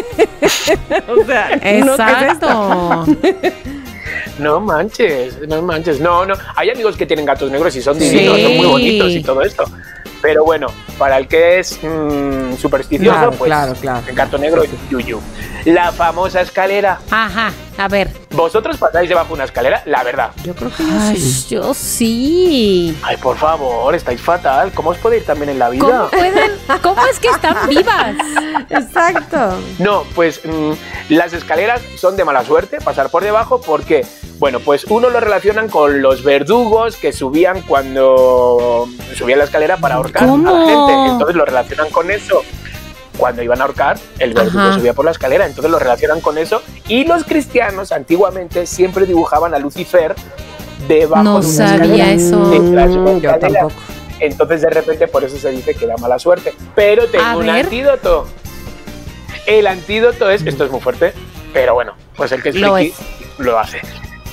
o sea, no, ¿qué es esto? Exacto. No manches, no manches. No, no. Hay amigos que tienen gatos negros y son Sí. divinos, son muy bonitos y todo esto. Pero bueno, para el que es mm, supersticioso, Claro, pues claro, claro. el gato negro es yuyu. La famosa escalera. Ajá, a ver. ¿Vosotros pasáis debajo de una escalera? La verdad. Yo creo que yo Ay, sí. yo sí. Ay, por favor, estáis fatal. ¿Cómo os puede ir también en la vida? ¿Cómo pueden? ¿Cómo es que están vivas? Exacto. No, pues mm, las escaleras son de mala suerte, pasar por debajo, porque, bueno, pues uno lo relacionan con los verdugos que subían cuando subían la escalera para ahorcar ¿Cómo? a la gente. Entonces lo relacionan con eso. Cuando iban a ahorcar, el verdugo Ajá. subía por la escalera, entonces lo relacionan con eso. Y los cristianos antiguamente siempre dibujaban a Lucifer debajo No de una sabía escalera. eso. Detrás de una Mm, yo escalera. tampoco. Entonces de repente por eso se dice que da mala suerte. Pero tengo A un ver. antídoto. El antídoto es, esto es muy fuerte, pero bueno, pues el que es Lo friki es. lo hace.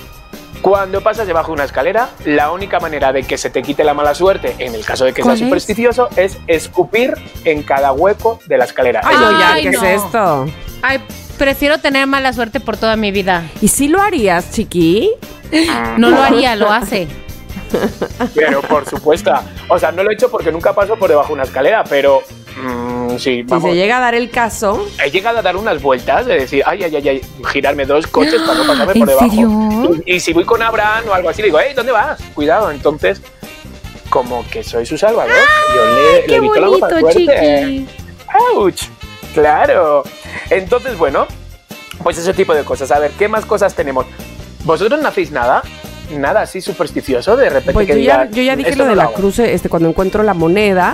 Cuando pasas debajo de una escalera, la única manera de que se te quite la mala suerte, en el caso de que ¿Cuál seas es? supersticioso, es escupir en cada hueco de la escalera. Ay, Es no, decir, ya, Ay, ¿qué no. es esto? Ay, prefiero tener mala suerte por toda mi vida. ¿Y si lo harías, Chiqui? No lo haría, lo hace. Pero por supuesto, o sea, no lo he hecho porque nunca paso por debajo de una escalera, pero mm, sí, Si vamos. se llega a dar el caso, He llegado a dar unas vueltas de decir, ay, ay, ay, ay, girarme dos coches para no pasarme ¿En por debajo. serio? Y, y si voy con Abraham o algo así, le digo, hey, ¿dónde vas? Cuidado. Entonces, como que soy su salvador, yo le, le Qué evito la mala bonito, suerte. chiqui. ¡Auch! Claro. Entonces, bueno, pues ese tipo de cosas. A ver, ¿qué más cosas tenemos? ¿Vosotros no hacéis nada? Nada así supersticioso de repente pues que yo ya, digas, yo ya dije "Esto lo no de la hago"? cruz, este, cuando encuentro la moneda.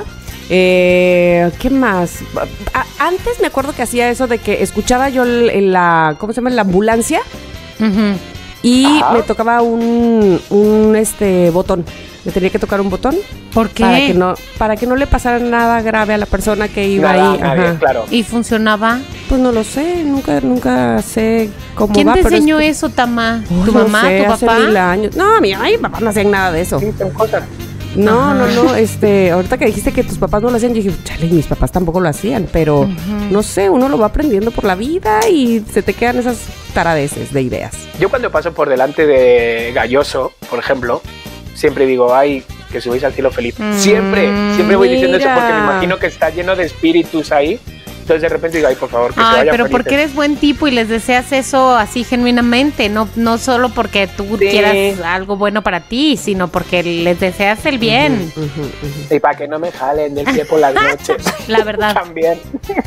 Eh, ¿Qué más? A- antes me acuerdo que hacía eso de que escuchaba yo el- el- la, ¿cómo se llama? La ambulancia Ujú. y Ajá. me tocaba un, un este botón. Me tenía que tocar un botón ¿Por qué? para que no, para que no le pasara nada grave a la persona que iba Nada, ahí. nadie, Ajá. claro. ¿Y funcionaba? Pues no lo sé, nunca, nunca sé cómo ¿Quién va. te pero es- enseñó eso, Tama? Uy, ¿Tu no mamá? sé, ¿Tu hace papá? mil años. No, mi mamá y mi papá no hacían nada de eso. Sí, son cosas. No, Ajá. no, no, este, ahorita que dijiste que tus papás no lo hacían, yo dije, chale, mis papás tampoco lo hacían, pero no sé, uno lo va aprendiendo por la vida y se te quedan esas taradeces de ideas. Yo cuando paso por delante de Galloso, por ejemplo, siempre digo, ay, que subáis al cielo feliz. Mm, Siempre, siempre voy diciendo eso porque me mira. imagino que está lleno de espíritus ahí. Entonces de repente digo, ay, por favor, que se Ay, vayan pero felices. porque eres buen tipo y les deseas eso así genuinamente, no, no solo porque tú Sí. quieras algo bueno para ti, sino porque les deseas el bien, Ujú, ujú. Y para que no me jalen del pie por las noches. la verdad. También.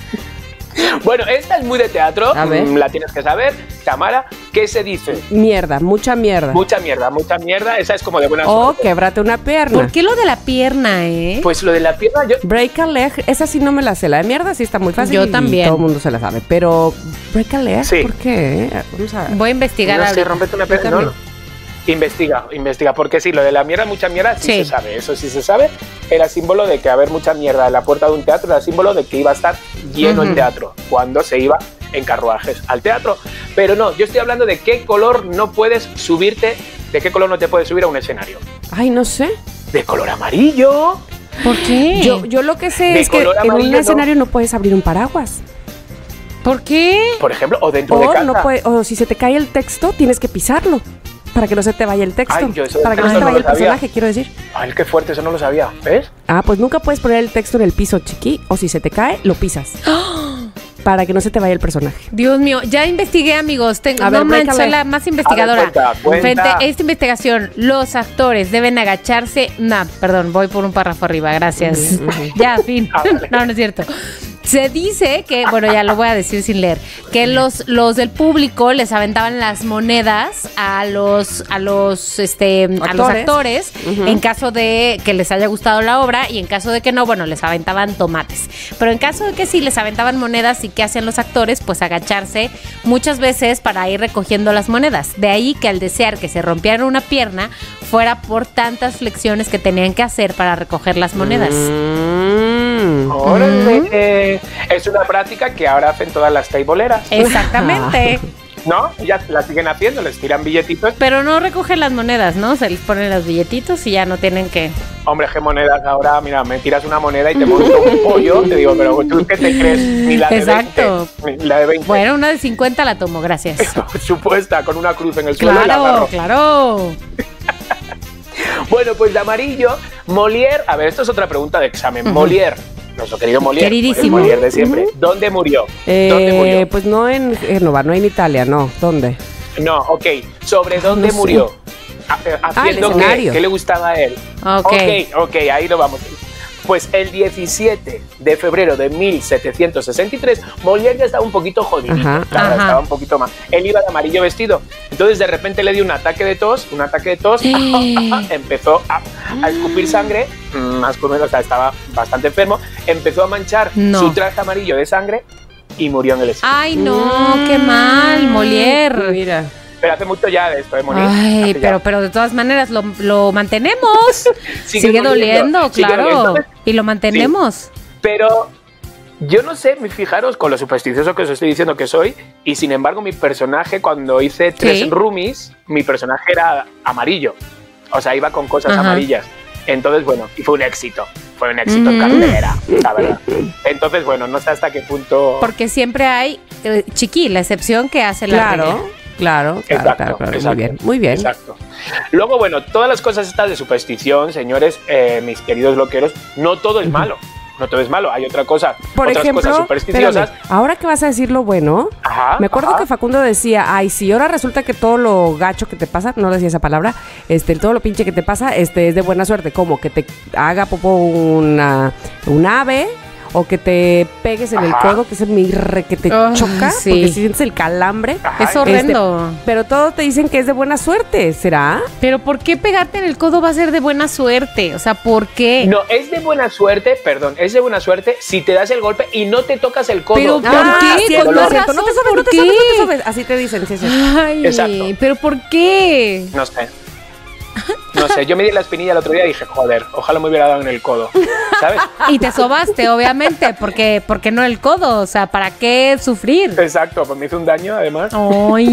Bueno, esta es muy de teatro, A ver. mm, la tienes que saber. Tamara, ¿qué se dice? Mierda, mucha mierda. Mucha mierda, mucha mierda. Esa es como de buena O suerte. québrate una pierna. ¿Por qué lo de la pierna, eh? Pues lo de la pierna, yo... Break a leg, esa sí no me la sé. La de mierda sí está muy fácil. Yo y también. todo el mundo se la sabe. Pero, break a leg, Sí. ¿por qué? Vamos a Voy a investigar No sé, ahorita. rompete una Yo pierna. No, también. no. Investiga, investiga, porque sí, lo de la mierda, mucha mierda, sí, Sí. se sabe, eso sí se sabe. Era símbolo de que haber mucha mierda en la puerta de un teatro, era símbolo de que iba a estar lleno el Ujú. teatro cuando se iba en carruajes al teatro. Pero no, yo estoy hablando de qué color no puedes subirte, de qué color no te puedes subir a un escenario. Ay, no sé. De color amarillo. ¿Por qué? Yo, yo lo que sé De es que color en un amarillo, ¿no? escenario no puedes abrir un paraguas. ¿Por qué? Por ejemplo, o dentro de O, casa. no puede, o si se te cae el texto, tienes que pisarlo para que no se te vaya el texto. Ay, yo eso del para que no se texto te no vaya el lo sabía. personaje, quiero decir. Ay, qué fuerte, eso no lo sabía. ¿Ves? Ah, pues nunca puedes poner el texto en el piso, chiqui, o si se te cae, lo pisas. Para que no se te vaya el personaje. Dios mío, ya investigué, amigos. Tengo, A ver, no manches, brécale. soy la más investigadora. A ver, cuenta, cuenta. Frente a esta investigación, los actores deben agacharse. No, perdón, voy por un párrafo arriba, gracias. Ya, fin. Ah, vale. No, no es cierto. Se dice que, bueno, ya lo voy a decir sin leer, que los, los del público les aventaban las monedas a los, a los, este, a los Actores. actores en caso de que les haya gustado la obra y en caso de que no, bueno, les aventaban tomates. Pero en caso de que sí les aventaban monedas, ¿y qué hacían los actores? Pues agacharse muchas veces para ir recogiendo las monedas. De ahí que al desear que se rompiera una pierna, fuera por tantas flexiones que tenían que hacer para recoger las monedas. Mm. Órale. Es una práctica que ahora hacen todas las tableeras, Exactamente. ¿no? Ya la siguen haciendo, les tiran billetitos. Pero no recogen las monedas, ¿no? Se les ponen los billetitos y ya no tienen que... Hombre, qué monedas ahora, mira, me tiras una moneda y te monto un pollo, te digo, pero ¿tú qué te crees? Ni la de Exacto. veinte, ni la de veinte. Bueno, una de cincuenta la tomo, gracias. Supuesta, con una cruz en el suelo y la Claro, agarro. claro. Bueno, pues de amarillo, Molière, a ver, esto es otra pregunta de examen. Molière, nuestro querido Molière, Queridísimo. el Molière de siempre. ¿Dónde murió? Eh, ¿Dónde murió? Pues no en Génova, no en Italia, no. ¿Dónde? No, ok. ¿Sobre dónde No sé. murió? Ha- eh, ¿Haciendo qué? escenario. ¿Qué le gustaba a él? Ok. Ok, ok, ahí lo vamos. Pues el diecisiete de febrero de mil setecientos sesenta y tres, Molière ya estaba un poquito jodidito, Ajá. la verdad, Ajá. estaba un poquito más. Él iba de amarillo vestido, entonces de repente le dio un ataque de tos, un ataque de tos, empezó a, a escupir sangre, mm, más o menos, o sea, estaba bastante enfermo, empezó a manchar No. su traje amarillo de sangre y murió en el escenario. Ay, no, qué mal, Molière. Mira. Pero hace mucho ya de esto de Molière. Ay, hace ya- pero, pero de todas maneras lo, lo mantenemos. Sigue Sigue, doliendo, doliendo, sigue claro. doliendo. Y lo mantenemos. Pero yo no sé, fijaros con lo supersticioso que os estoy diciendo que soy, y sin embargo mi personaje cuando hice tres Sí. roomies, mi personaje era amarillo, o sea, iba con cosas Ajá. amarillas. Entonces, bueno, y fue un éxito, fue un éxito en Mm. cartelera, la verdad. Entonces, bueno, no sé hasta qué punto... Porque siempre hay, eh, chiqui, la excepción que hace la regla. Claro, claro, claro, Exacto, claro, claro. exacto, Muy bien, muy bien. Exacto. Luego, bueno, todas las cosas estas de superstición, señores, eh, mis queridos loqueros, no todo es malo. No todo es malo. Hay otra cosa, Por otras ejemplo, cosas supersticiosas. espérame, ahora que vas a decir lo bueno, Ajá, me acuerdo ajá. que Facundo decía, ay, si ahora resulta que todo lo gacho que te pasa, no decía esa palabra, este, todo lo pinche que te pasa, este, es de buena suerte, como que te haga popo una, un ave, o que te pegues en el Ajá. codo, que es mi re que te Ay, choca, sí. porque si sientes el calambre. Ajá, Es horrendo. Pero todos te dicen que es de buena suerte, ¿será? Pero ¿por qué pegarte en el codo va a ser de buena suerte? O sea, ¿por qué? No, es de buena suerte, perdón, es de buena suerte si te das el golpe y no te tocas el codo. Pero ¿por Ah, qué? sí, Con es más cierto, no te razón, sobes, no ¿por te sobes, no qué? te sobes. Así te dicen, sí, sí. Ay, Exacto. pero ¿por qué? No sé. No sé, yo me di la espinilla el otro día y dije, joder, ojalá me hubiera dado en el codo, ¿sabes? Y te sobaste, obviamente, porque, porque no el codo, o sea, ¿para qué sufrir? Exacto, pues me hizo un daño además. Ay,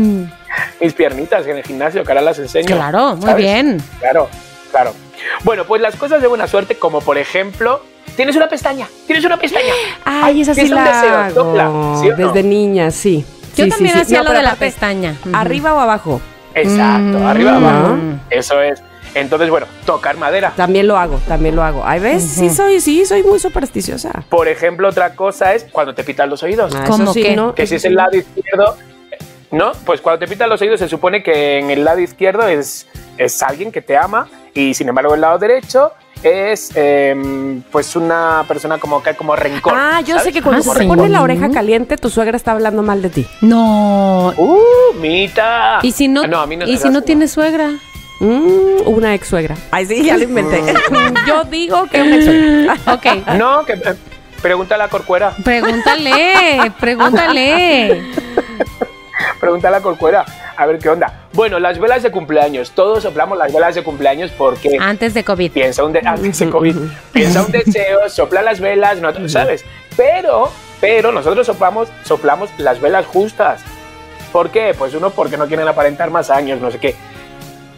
Mis piernitas en el gimnasio, que ahora las enseño. claro, muy ¿sabes? bien. Claro, claro. Bueno, pues las cosas de buena suerte, como por ejemplo, tienes una pestaña, tienes una pestaña. Ay, esa sí tienes un la deseo, hago. sopla, ¿sí o no? Desde niña, sí. Yo Sí, también sí, sí. hacía No, lo pero de la aparte, pestaña. Ujú. ¿arriba o abajo? Exacto, Mm. arriba, abajo. Ah. Eso es. Entonces, bueno, tocar madera. También lo hago, también lo hago. Ay, ¿ves? Sí soy, sí, soy muy supersticiosa. Por ejemplo, otra cosa es cuando te pitan los oídos. Ah, ¿Cómo eso sí, qué? ¿no? Que si es el lado izquierdo, ¿no? Pues cuando te pitan los oídos se supone que en el lado izquierdo es, es alguien que te ama y sin embargo el lado derecho es eh, pues una persona como que hay como rencor. Ah, yo ¿sabes? sé que cuando Ah, se te sí. pone la oreja caliente, tu suegra está hablando mal de ti. No. ¡Uh, Mita! ¿Y si no, Ah, no, a mí no ¿y se si me no hace tienes suegra? Mm, una ex suegra. Ay, sí, ya lo inventé. yo digo que una ex suegra. Ok. mal. No, que eh, pregúntale a Corcuera. Pregúntale, pregúntale. Pregúntale a Corcuera. A ver qué onda. Bueno, las velas de cumpleaños. Todos soplamos las velas de cumpleaños porque Antes de COVID. piensa un de antes de COVID, piensa un deseo, sopla las velas, no, ¿sabes? Pero, pero nosotros soplamos, soplamos las velas justas. ¿Por qué? Pues uno porque no quieren aparentar más años, no sé qué.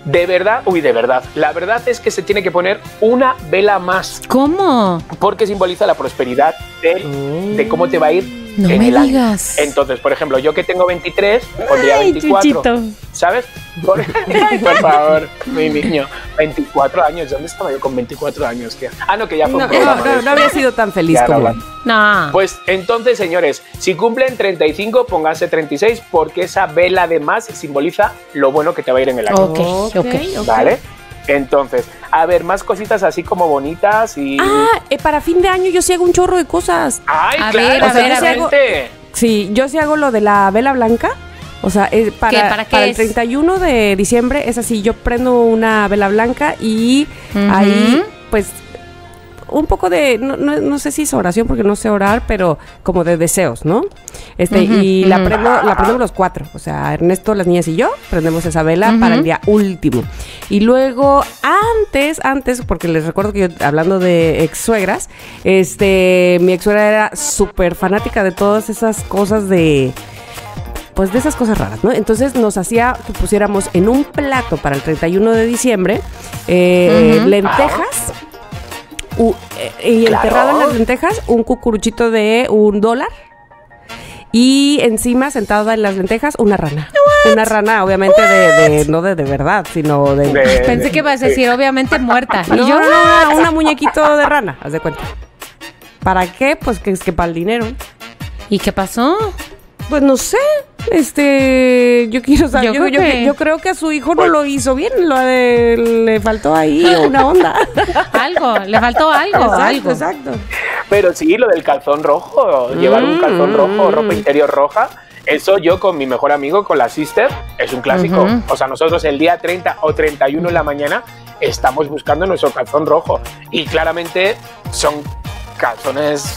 De verdad, uy, de verdad. La verdad es que se tiene que poner una vela más. ¿Cómo? Porque simboliza la prosperidad de, de cómo te va a ir No en me el digas. año. Entonces, por ejemplo, yo que tengo veintitrés, pondría Ay, veinticuatro. Chuchito. ¿Sabes? Por, ay, por favor, mi niño. veinticuatro años. ¿Dónde estaba yo con veinticuatro años? ¿Qué? Ah, no, que ya fue No, un programa. no, no, no había sido tan feliz Ya, como no, él. No. Pues entonces, señores, si cumplen treinta y cinco, pónganse treinta y seis, porque esa vela de más simboliza lo bueno que te va a ir en el año. Ok, ok. ¿Vale? Entonces, a ver, más cositas así como bonitas y... Ah, eh, para fin de año yo sí hago un chorro de cosas. ¡Ay, A claro! ver, a ver, a ver. exactamente. Sí, yo sí hago lo de la vela blanca. O sea, eh, para, ¿Qué? ¿Para qué para el es? treinta y uno de diciembre es así, yo prendo una vela blanca y Ujú. ahí pues un poco de, no, no, no sé si es oración porque no sé orar, pero como de deseos, ¿no? Este, Ujú, y la ujú. prendo, la prendemos los cuatro. O sea, Ernesto, las niñas y yo prendemos esa vela Ujú. para el día último. Y luego, antes, antes, porque les recuerdo que yo, hablando de ex suegras, este, mi ex suegra era súper fanática de todas esas cosas de, pues de esas cosas raras, ¿no? Entonces nos hacía que pusiéramos en un plato para el treinta y uno de diciembre eh, Ujú. lentejas. u- eh, y Claro. enterrado en las lentejas un cucuruchito de un dólar. Y encima, sentada en las lentejas, una rana. Una rana, obviamente, de, de- no de, de verdad, sino de... De- Pensé que ibas a decir, obviamente muerta. No, Y yo, no, no, una, una muñequito de rana, haz de cuenta. ¿Para qué? Pues que es que para el dinero. ¿y qué pasó? Pues no sé, este, yo quiero saber, Yo yo, creo yo- que- yo creo que a su hijo no Pues- lo hizo bien, lo de- le faltó ahí una onda. Algo, le faltó algo, exacto, algo. exacto. Pero sí, lo del calzón rojo, llevar un calzón rojo, ropa interior roja, eso yo con mi mejor amigo, con la sister, es un clásico. Ujú. O sea, nosotros el día treinta o treinta y uno en la mañana estamos buscando nuestro calzón rojo. Y claramente son calzones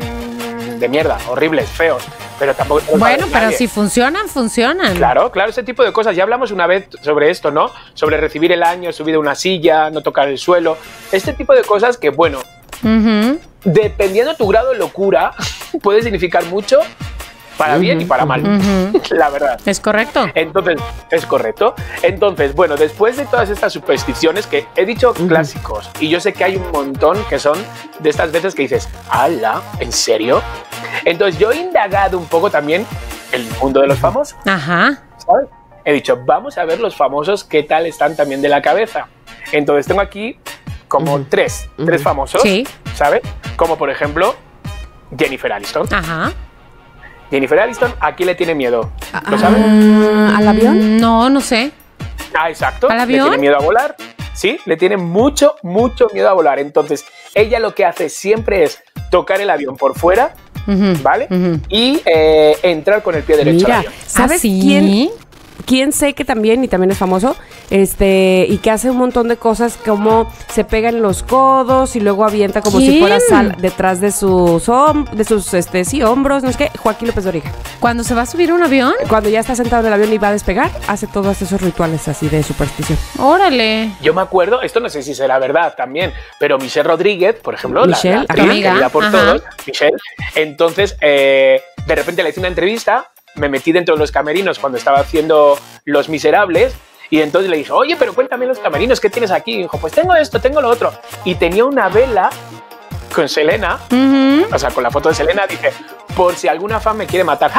mm, de mierda, horribles, feos. Pero tampoco... se los va a Bueno, ver pero nadie. si funcionan, funcionan. Claro, claro, ese tipo de cosas. Ya hablamos una vez sobre esto, ¿no? Sobre recibir el año, subir a una silla, no tocar el suelo. Este tipo de cosas que, bueno, Ujú. dependiendo de tu grado de locura, puede significar mucho para bien y para mal. Ujú. La verdad. Es correcto. Entonces, es correcto. Entonces, bueno, después de todas estas supersticiones que he dicho clásicos, y yo sé que hay un montón que son de estas veces que dices, ¡hala! ¿En serio? Entonces, yo he indagado un poco también el mundo de los famosos, Ajá. ¿sabes? He dicho, vamos a ver los famosos qué tal están también de la cabeza. Entonces, tengo aquí como tres, tres famosos, Sí. ¿sabes? Como por ejemplo, Jennifer Aniston. Ajá. Jennifer Aniston, ¿a quién le tiene miedo? ¿Lo sabes? Ah, ¿al avión? Mm, No, no sé. Ah, exacto. ¿Al ¿Le avión? tiene miedo a volar? Sí, le tiene mucho, mucho miedo a volar. Entonces, ella lo que hace siempre es tocar el avión por fuera, Ujú. ¿vale? Ujú. Y eh, entrar con el pie derecho al Mira, avión. ¿sabes ¿Ah, sí? quién? ¿Quién sé que también, y también es famoso, este, y que hace un montón de cosas como se pega en los codos y luego avienta como si ¿Quién? fuera sal detrás de sus, hom- de sus, este, sí, hombros, no es que, Joaquín López Dóriga. Cuando se va a subir a un avión, Cuando ya está sentado en el avión y va a despegar, hace todos esos rituales así de superstición. órale. Yo me acuerdo, esto no sé si será verdad también, pero Michelle Rodríguez, por ejemplo, la- Michelle, la, actriz tu amiga, querida por ajá. todos, Michelle, entonces eh, de repente le hice una entrevista, me metí dentro de los camerinos cuando estaba haciendo Los Miserables y entonces le dije, oye, pero cuéntame los camerinos, ¿qué tienes aquí? Y dijo, pues tengo esto, tengo lo otro. Y tenía una vela con Selena, Ujú. o sea, con la foto de Selena, dije, por si alguna fan me quiere matar.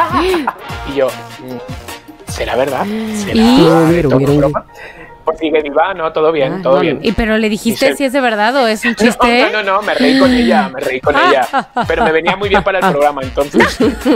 Y yo, mm, ¿será verdad? ¿Será ¿Y? de todo broma? Pues sigue viva, ¿no? Todo bien, Ah, todo no, bien. ¿Y pero le dijiste Michelle. si es de verdad o es un chiste? No, no, no, no, me reí con ella, me reí con ella. Pero me venía muy bien para el programa, entonces.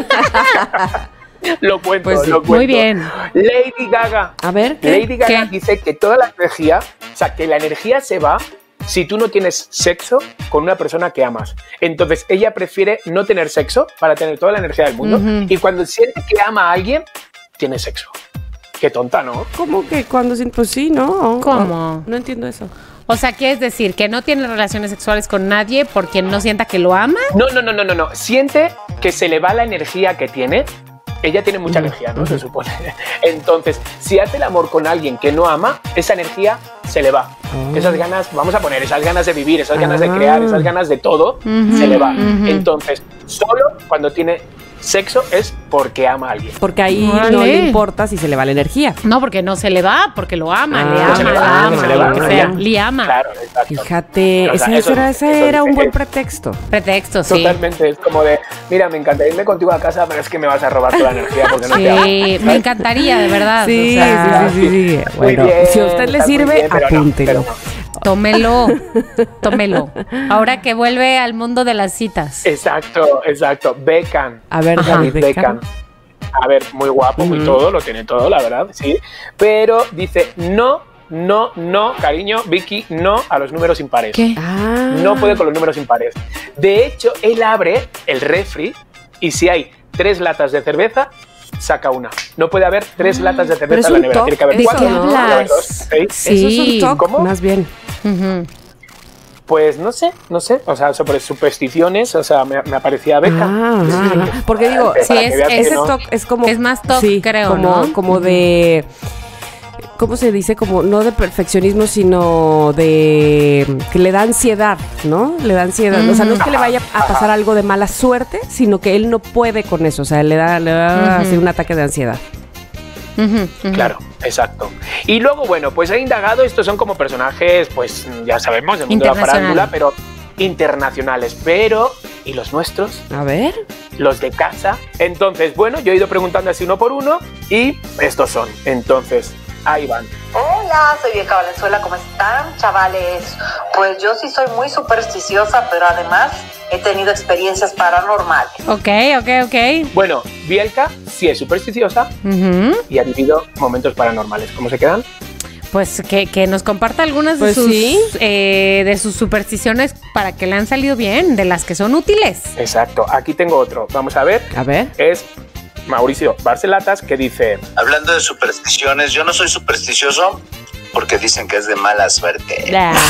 Lo cuento, Pues sí. lo cuento. Muy bien. Lady Gaga. A ver, ¿qué? Lady Gaga ¿Qué? dice que toda la energía, o sea, que la energía se va si tú no tienes sexo con una persona que amas. Entonces, ella prefiere no tener sexo para tener toda la energía del mundo. Ujú. Y cuando siente que ama a alguien, tiene sexo. Qué tonta, ¿no? ¿Cómo que cuando sin pues sí, no? ¿Cómo? No entiendo eso. O sea, ¿quieres decir que no tiene relaciones sexuales con nadie porque no sienta que lo ama? No, no, no, no, no, no. Siente que se le va la energía que tiene. Ella tiene mucha energía, ¿no? Se supone. Entonces, si hace el amor con alguien que no ama, esa energía se le va. Esas ganas, vamos a poner, esas ganas de vivir, esas ganas de Ah. crear, esas ganas de todo, Ujú, se le va. ujú. Entonces, solo cuando tiene sexo es porque ama a alguien. Porque ahí Órale. no le importa si se le va la energía. No, porque no se le va, porque lo ama, Ah, le no ama, se le la va, ama, no se le va, lo que no, sea, ya. le ama. Claro, exacto. Fíjate, O sea, ese, eso- era, ese eso era un dice buen él. pretexto. Pretexto, sí. Totalmente, es como de, mira, me encantaría irme contigo a casa, pero es que me vas a robar toda la energía porque no te amo. Sí, me encantaría, de verdad. Sí, o sea, sí, sí, sí, sí. Muy Bueno, bien, si a usted le está muy sirve, bien, pero no, apúntelo. pero no. Tómelo, tómelo. Ahora que vuelve al mundo de las citas. Exacto, exacto. Beckham. A ver, Ajá. David David Beckham. Beckham. A ver, muy guapo, muy Ujú. todo, lo tiene todo, la verdad, sí. Pero dice, no, no, no, cariño, Vicky, no a los números impares. ¿Qué? Ah. No puede con los números impares. De hecho, él abre el refri y si hay tres latas de cerveza, saca una. No puede haber tres latas de pero es cerveza en la un nevera. toc, Tiene que haber ¿de cuatro. qué tiene que haber hablas? dos, seis. Eso es un Sí. toc, ¿Cómo? más bien. Ujú. Pues no sé, no sé. O sea, sobre supersticiones, o sea, me, me aparecía Beckham. Ah, Sí, ajá, ajá. Porque digo, para sí, que es- veas que ese no. toc es como... Es más toc, sí, creo, como, ¿no? como de... ¿Cómo se dice? Como no de perfeccionismo, sino de... que le da ansiedad, ¿no? Le da ansiedad. O sea, no es que le vaya a pasar algo de mala suerte, sino que él no puede con eso. O sea, le da, le da Ujú. así un ataque de ansiedad. Ujú, ujú. Claro, exacto. Y luego, bueno, pues he indagado, estos son como personajes, pues ya sabemos, del mundo de la Internacional. farándula, pero internacionales. Pero, ¿y los nuestros? A ver. Los de casa. Entonces, bueno, yo he ido preguntando así uno por uno y estos son. Entonces, ahí van. Hola, soy Vieja Valenzuela, ¿cómo están, chavales? Pues yo sí soy muy supersticiosa, pero además he tenido experiencias paranormales. Ok, ok, ok. Bueno, Bielka sí es supersticiosa Ujú. y ha vivido momentos paranormales. ¿Cómo se quedan? Pues que, que nos comparta algunas Pues de sus sí. eh, de sus supersticiones para que le han salido bien, de las que son útiles. Exacto. Aquí tengo otro. Vamos a ver. A ver. Es Mauricio Barcelatas que dice... Hablando de supersticiones, yo no soy supersticioso porque dicen que es de mala suerte.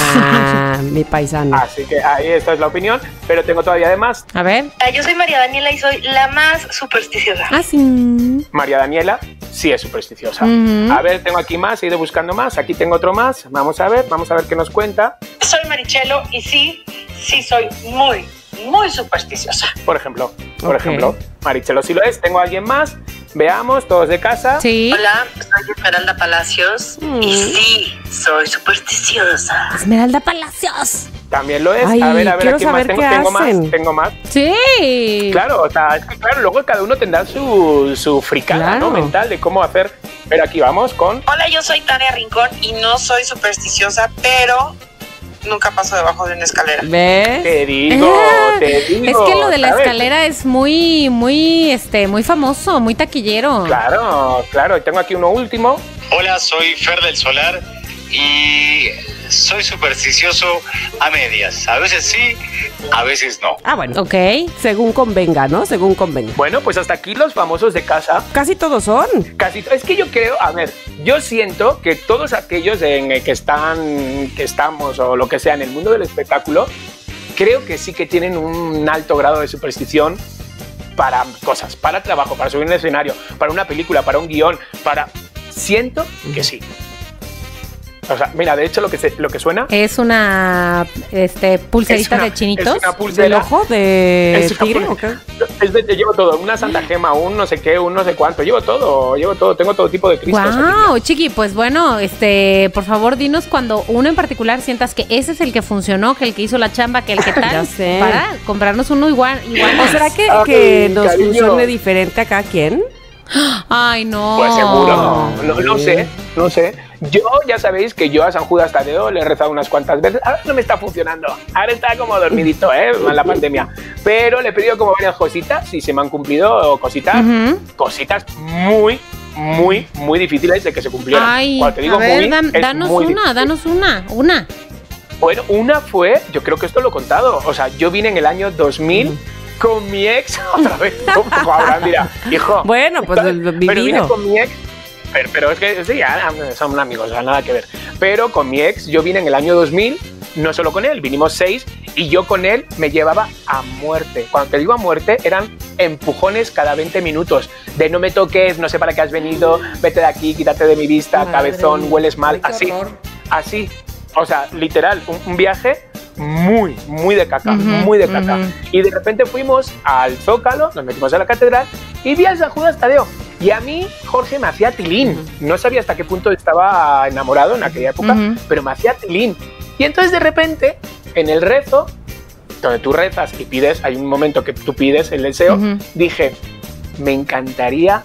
Ah, mi paisano. Así que ahí esta es la opinión, pero tengo todavía de más. A ver. Yo soy María Daniela y soy la más supersticiosa. Ah, sí. María Daniela sí es supersticiosa. Ujú. A ver, tengo aquí más, he ido buscando más. Aquí tengo otro más. Vamos a ver, vamos a ver qué nos cuenta. Soy Marichelo y sí, sí soy muy, muy supersticiosa. Por ejemplo, por Ok. ejemplo, Marichelo sí lo es. Tengo a alguien más. Veamos, todos de casa. Sí. Hola, soy Esmeralda Palacios y sí, soy supersticiosa. Esmeralda Palacios. También lo es. Ay, a ver, a ver, quiero aquí más. saber Tengo, qué tengo hacen. más, tengo más. Sí. Claro, o sea, es que claro, luego cada uno tendrá su, su fricada, Claro. ¿no? Mental de cómo hacer. Pero aquí vamos con... Hola, yo soy Tania Rincón y no soy supersticiosa, pero nunca paso debajo de una escalera. ¿Ves? Te digo, Ah, te digo. Es que lo de la ¿sabes? escalera es muy, muy, este, muy famoso, muy taquillero. Claro, claro. Y tengo aquí uno último. Hola, soy Fer del Solar y soy supersticioso a medias. A veces sí, a veces no. Ah, bueno. Ok. Según convenga, ¿no? Según convenga. Bueno, pues hasta aquí los famosos de casa. Casi todos son. Casi, es que yo creo, a ver, yo siento que todos aquellos en el que están, que estamos o lo que sea en el mundo del espectáculo, creo que sí que tienen un alto grado de superstición para cosas, para trabajo, para subir un escenario, para una película, para un guión, para... Siento que sí. O sea, mira, de hecho lo que, se- lo que suena... Es una, este, pulserita es una- de chinitos. Es una ¿Del pulsera. ojo de Es una tigre pul- o qué? Es de, llevo todo, una santa gema, un no sé qué, un no sé cuánto, llevo todo, llevo todo, tengo todo tipo de cristos. aquí. Wow, Chiqui, pues bueno, este, por favor, dinos cuando uno en particular sientas que ese es el que funcionó, que el que hizo la chamba, que el que tal, Ya sé. para comprarnos uno igual, igual. ¿O será que, Ay, que nos cariño. funcione diferente a cada quien? Ay, no. Pues seguro, no, no sé, no sé. Yo ya sabéis que yo a San Judas Tadeo le he rezado unas cuantas veces. Ahora no me está funcionando. Ahora está como dormidito, ¿eh? En la pandemia. Pero le he pedido como varias cositas y se me han cumplido cositas, Ujú. cositas muy, muy, muy difíciles de que se cumplieran. Ay, Cuando te digo a ver, muy, dan- es danos muy una, difícil. danos una, una. Bueno, una fue, yo creo que esto lo he contado. O sea, yo vine en el año dos mil con mi ex otra vez. Como Abraham dirá, hijo. Bueno, pues ¿sabes? lo Pero vine vivido. con mi ex. Pero, pero es que sí, ya son amigos, o sea, nada que ver. Pero con mi ex, yo vine en el año dos mil, no solo con él, vinimos seis, y yo con él me llevaba a muerte. Cuando te digo a muerte, eran empujones cada veinte minutos. De no me toques, no sé para qué has venido, vete de aquí, quítate de mi vista, Madre cabezón, mía, hueles mal, ay, qué así. horror. Así. O sea, literal, un, un viaje muy, muy de caca, Ujú, muy de caca. ujú. Y de repente fuimos al Zócalo, nos metimos a la catedral y vi a San Judas Tadeo. Y a mí, Jorge, me hacía tilín. No sabía hasta qué punto estaba enamorado en aquella época, Ujú. pero me hacía tilín. Y entonces de repente, en el rezo, donde tú rezas y pides, hay un momento que tú pides el deseo, Ujú. dije, me encantaría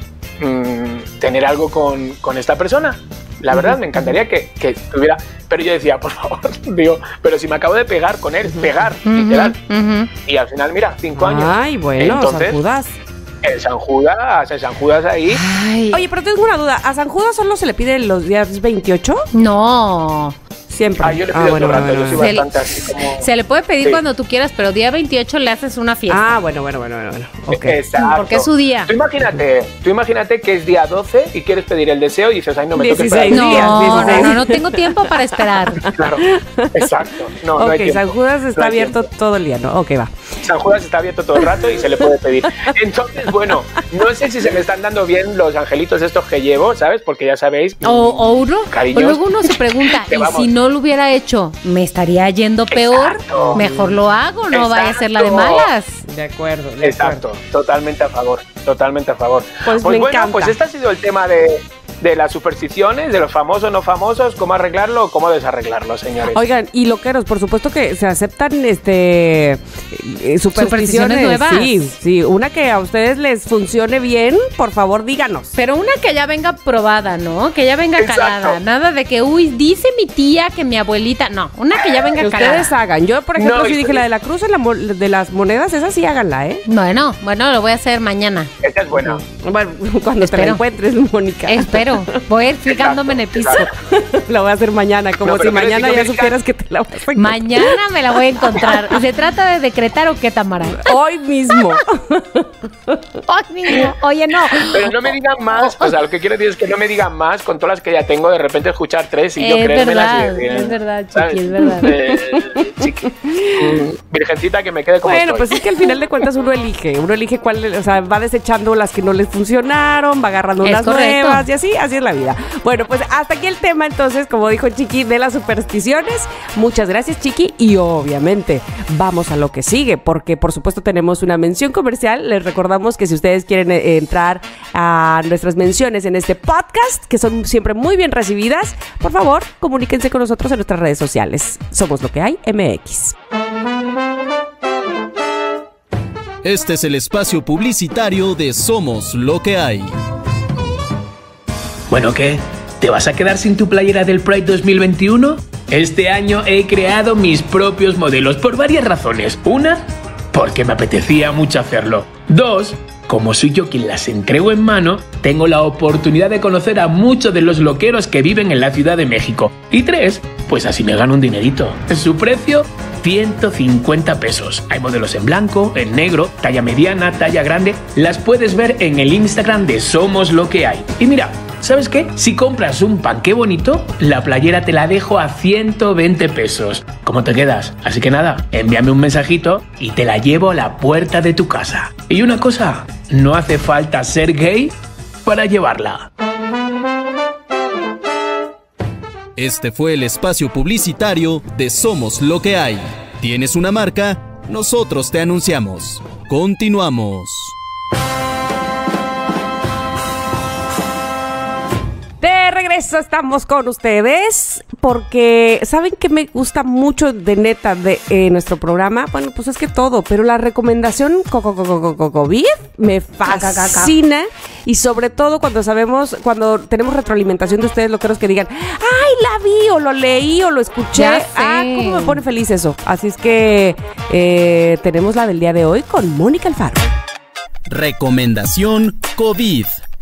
mmm, tener algo con, con esta persona. La verdad, me encantaría que, que tuviera... Pero yo decía, por favor, digo, pero si me acabo de pegar con él, pegar, Ujú, literal. ujú. Y al final, mira, cinco años. Ay, bueno, Entonces, San Judas. El San Judas, el San Judas ahí. Ay, Oye, pero tengo una duda. ¿A San Judas solo se le pide los días veintiocho? no. Siempre. Ah, yo le pido ah, bueno, todo el rato, bueno, yo soy bueno. Se le- bastante así como... Se le puede pedir Sí. cuando tú quieras, pero día veintiocho le haces una fiesta. Ah, bueno, bueno, bueno, bueno. bueno. Ok. Exacto. Porque es su día. Tú imagínate, tú imagínate que es día doce y quieres pedir el deseo y dices, ay, no me toques dieciséis esperar. días, No, no, dieciséis. no, no tengo tiempo para esperar. Claro, exacto. No, no Ok, hay tiempo. San Judas está No hay abierto tiempo. todo el día, ¿no? Ok, va. San Judas está abierto todo el rato y se le puede pedir. Entonces, bueno, no sé si se me están dando bien los angelitos estos que llevo, ¿sabes? Porque ya sabéis. O, o uno, Cariños. o luego uno se pregunta, Que ¿y vamos. si no lo hubiera hecho, me estaría yendo peor? Exacto. Mejor lo hago, no vaya a ser la de Exacto. malas. De acuerdo, de Exacto, totalmente a favor, totalmente a favor. Pues me bueno, encanta. pues este ha sido el tema de, de las supersticiones, de los famosos, no famosos, cómo arreglarlo o cómo desarreglarlo, señores. Oigan, y loqueros, por supuesto que se aceptan este eh, supersticiones, Supersticiones nuevas. Sí, sí, una que a ustedes les funcione bien, por favor, díganos. Pero una que ya venga probada, ¿no? Que ya venga Exacto. calada. Nada de que, uy, dice mi tía que mi abuelita. No, una que ya venga Que calada. ustedes hagan. Yo, por ejemplo, No, sí estoy- dije la de la cruz en la mo- de las monedas, esa sí háganla, ¿eh? Bueno, bueno, lo voy a hacer mañana. Esta es buena. Bueno, cuando te la Espero. encuentres, Mónica. Espero. Voy a ir fijándome en el piso. Exacto. La voy a hacer mañana, como No, si pero ¿qué les mañana digo, ya Mónica? supieras que te la vas a encontrar. Mañana me la voy a encontrar. ¿Se trata de decretar o qué, Tamara? Hoy mismo. Hoy mismo. Oye, no. Pero no me digan más, o sea, lo que quiero decir es que no me digan más con todas las que ya tengo, de repente escuchar tres y yo Es creérmelas y verdad, decir, es verdad, Chiqui, ¿sabes? es verdad. Eh, chiqui, mm, virgencita, que me quede como Bueno, estoy. pues es que al final de cuentas uno elige, uno elige cuál, o sea, va desechando las que no les funcionaron, va agarrando Es unas correcto. nuevas y así, así es la vida. Bueno, pues hasta aquí el tema entonces, como dijo Chiqui, de las supersticiones. Muchas gracias, Chiqui, y obviamente vamos a lo que sigue, porque por supuesto tenemos una mención comercial. Les recordamos que si ustedes quieren eh, entrar a nuestras menciones en este podcast, que son siempre muy bien recibidas, por favor, comuníquense con nosotros en nuestras redes sociales. Somos lo que hay M X. Este es el espacio publicitario de Somos lo que hay. Bueno, ¿qué? ¿Te vas a quedar sin tu playera del Pride dos mil veintiuno? Este año he creado mis propios modelos por varias razones. Una, porque me apetecía mucho hacerlo. Dos, como soy yo quien las entrego en mano, tengo la oportunidad de conocer a muchos de los loqueros que viven en la Ciudad de México. Y tres, pues así me gano un dinerito. Su precio, ciento cincuenta pesos. Hay modelos en blanco, en negro, talla mediana, talla grande. Las puedes ver en el Instagram de Somos lo que hay. Y mira, ¿sabes qué? Si compras un pan qué bonito, la playera te la dejo a ciento veinte pesos. ¿Cómo te quedas? Así que nada, envíame un mensajito y te la llevo a la puerta de tu casa. Y una cosa, no hace falta ser gay para llevarla. Este fue el espacio publicitario de Somos lo que hay. ¿Tienes una marca? Nosotros te anunciamos. Continuamos. De regreso estamos con ustedes porque ¿saben qué me gusta mucho de neta de eh, nuestro programa? Bueno, pues es que todo, pero la recomendación coco coco coco COVID me fascina y sobre todo cuando sabemos, cuando tenemos retroalimentación de ustedes loqueros que digan, ay, la vi o lo leí o lo escuché. Ya sé. Ah, cómo me pone feliz eso. Así es que eh, tenemos la del día de hoy con Mónica Alfaro. Recomendación COVID.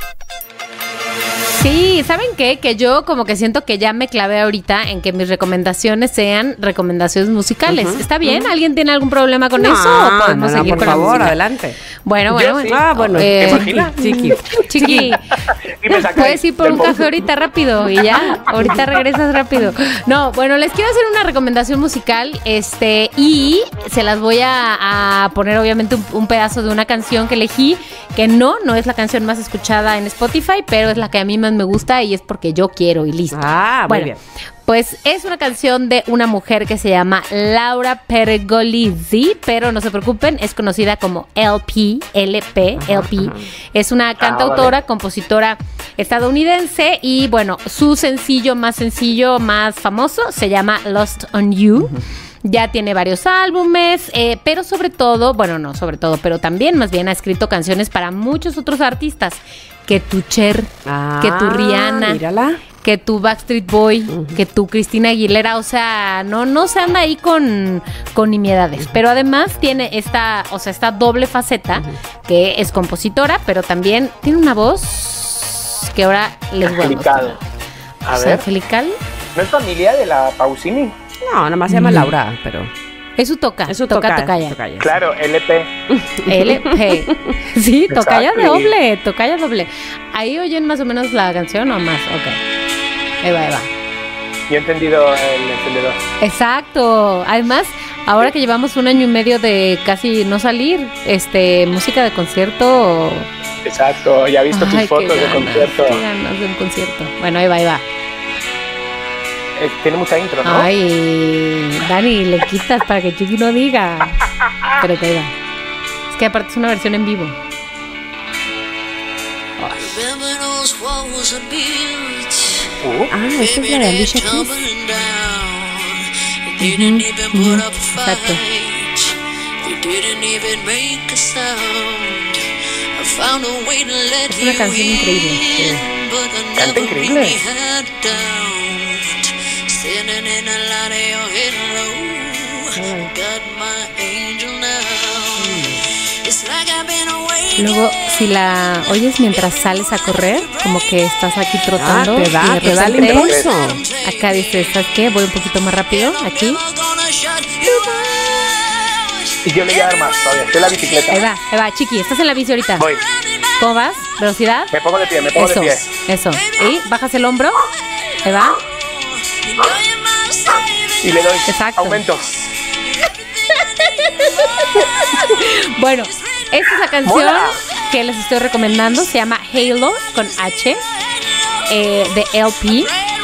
Sí, ¿saben qué? Que yo como que siento que ya me clavé ahorita en que mis recomendaciones sean recomendaciones musicales. Ujú, ¿Está bien? ujú. ¿Alguien tiene algún problema con No, eso o podemos no, no, seguir por con la favor, música? adelante. Bueno, Yo bueno, sí. bueno. Ah, bueno, Eh, ¿te imaginas? Chiqui. Chiqui, Y me sacáis puedes ir por del un pozo. café ahorita rápido y ya, ahorita regresas rápido. No, bueno, les quiero hacer una recomendación musical, este, y se las voy a, a poner obviamente un, un pedazo de una canción que elegí, que no, no es la canción más escuchada en Spotify, pero es la que a mí más canción me gusta y es porque yo quiero y listo. Ah, muy bueno, bien. Pues es una canción de una mujer que se llama Laura Pergolizzi, pero no se preocupen, es conocida como L P, L P, L P. Es una cantautora, vale. compositora estadounidense y bueno, su sencillo más sencillo, más famoso, se llama Lost on You. Ya tiene varios álbumes, eh, pero sobre todo, bueno, no sobre todo, pero también más bien ha escrito canciones para muchos otros artistas, que tu Cher, Ah, que tu Rihanna, mírala. que tu Backstreet Boy, uh-huh. que tu Cristina Aguilera, o sea, no, no se anda ahí con, con nimiedades, uh-huh. pero además tiene esta, o sea, esta doble faceta, uh-huh. que es compositora, pero también tiene una voz que ahora les voy a mostrar. Angelical. A O sea, ver. angelical. ¿No es familia de la Pausini? No, nada más se llama Laura, pero... Eso toca, Eso toca, toca, tocaya. tocaya. Claro, L P. L P. Sí, tocaya Exacto. doble, tocaya doble. Ahí oyen más o menos la canción o más, ok. Ahí va, ahí va. Yo he entendido el encendedor. Exacto. Además, ahora que llevamos un año y medio de casi no salir, este, música de concierto. Exacto, ya he visto Ay, tus qué fotos de ganas, concierto. qué ganas de un concierto. Bueno, ahí va, ahí va. Eh, tiene mucha intro, ¿no? Ay, Dani, le quitas para que Chiqui no diga. Pero que ahí va. Es que aparte es una versión en vivo. Uh, Ah, esta es la de Alicia Keys. Ujú, ujú, exacto. Es una canción increíble. Sí. Canta increíble. Luego, si la oyes mientras sales a correr, como que estás aquí trotando. Ah, te da, y de te da el repente, impulso. Acá dices, ¿sabes qué? Voy un poquito más rápido, aquí. Y yo le voy a dar más todavía. Estoy en la bicicleta. Ahí va, ahí va, Chiqui, estás en la bici ahorita. Voy. ¿Cómo vas? ¿Velocidad? Me pongo de pie, me pongo Eso, de pie. eso. Y bajas el hombro. Ahí va. Y le doy Exacto. aumento. Bueno, esta es la canción Mola. que les estoy recomendando. Se llama Halo con H, eh, de L P.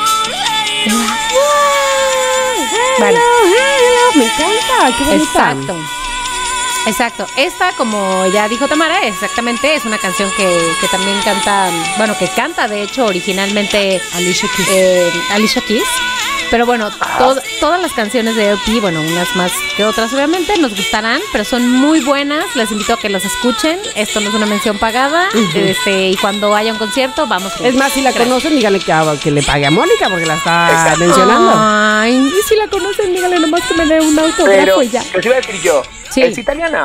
Vale. Me encanta, qué bonita. Exacto. Exacto. Esta, como ya dijo Tamara, exactamente es una canción que, que también canta, bueno, que canta de hecho originalmente Alicia Keys. eh, Alicia Keys. Pero bueno, to- todas las canciones de L P, bueno, unas más que otras obviamente, nos gustarán, pero son muy buenas. Les invito a que las escuchen. Esto no es una mención pagada. este Y cuando haya un concierto, vamos. Es más, si la Gracias. conocen, díganle que, que le pague a Mónica porque la está Exacto. mencionando. Ay, y si la conocen, díganle nomás que me dé un autógrafo Pero, y ya. ¿qué os iba a decir yo? Sí. ¿Es italiana?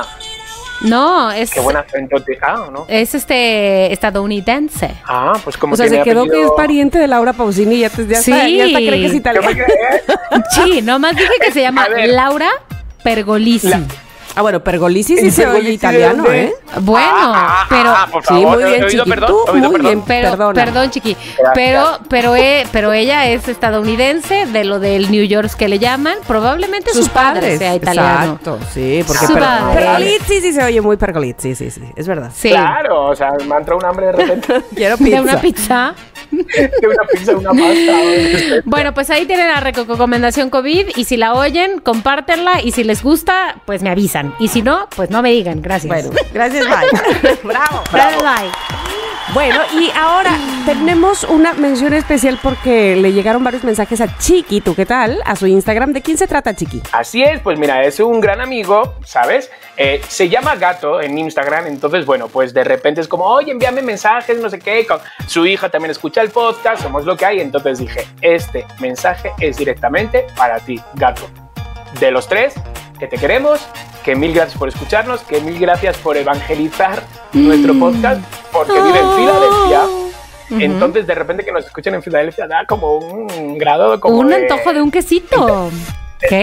No, es, Qué buen acento te... Ah, ¿no? es este estadounidense. Ah, pues como O sea, tiene se quedó que apellido- es pariente de Laura Pausini y ya, te- ya, Sí. está, ya hasta cree que es Yo me italiana. quedé- Sí, nomás dije que se llama A ver. Laura Pergolizzi. La- Ah, bueno, Pergolizzi sí ¿Y se oye Pergolizzi de italiano, dónde? ¿eh? Bueno, Ah, pero ah, por Sí, favor, muy he bien, oído Chiqui. perdón, Tú, he oído muy perdón. bien. pero Perdona. perdón, Chiqui, Gracias. pero pero e- pero ella es estadounidense, de lo del New York que le llaman, probablemente Sus su padre padres. sea italiano. Exacto, sí, porque Su per- padre. Pergolizzi sí se oye muy Pergolizzi, sí, sí, es verdad. Sí. Claro, o sea, me ha entrado un hambre de repente Quiero pizza. De una pizza. de una pizza, una pasta. Bueno, pues ahí tienen la recomendación COVID y si la oyen, compártenla y si les gusta, pues me avisan. Y si no, pues no me digan. Gracias. Bueno, gracias, bye. Bravo. Bye, bye. Bueno, y ahora tenemos una mención especial porque le llegaron varios mensajes a Chiqui, ¿tú qué tal? A su Instagram. ¿De quién se trata, Chiqui? Así es, pues mira, es un gran amigo, ¿sabes? Eh, se llama Gato en Instagram, entonces, bueno, pues de repente es como, oye, envíame mensajes, no sé qué, con su hija también escucha el podcast, somos lo que hay, entonces dije, este mensaje es directamente para ti, Gato. De los tres, que te queremos, que mil gracias por escucharnos, que mil gracias por evangelizar nuestro podcast, porque vive en Filadelfia. Ujú. Entonces, de repente que nos escuchen en Filadelfia da como un grado como Un de... antojo de un quesito. ¿Qué?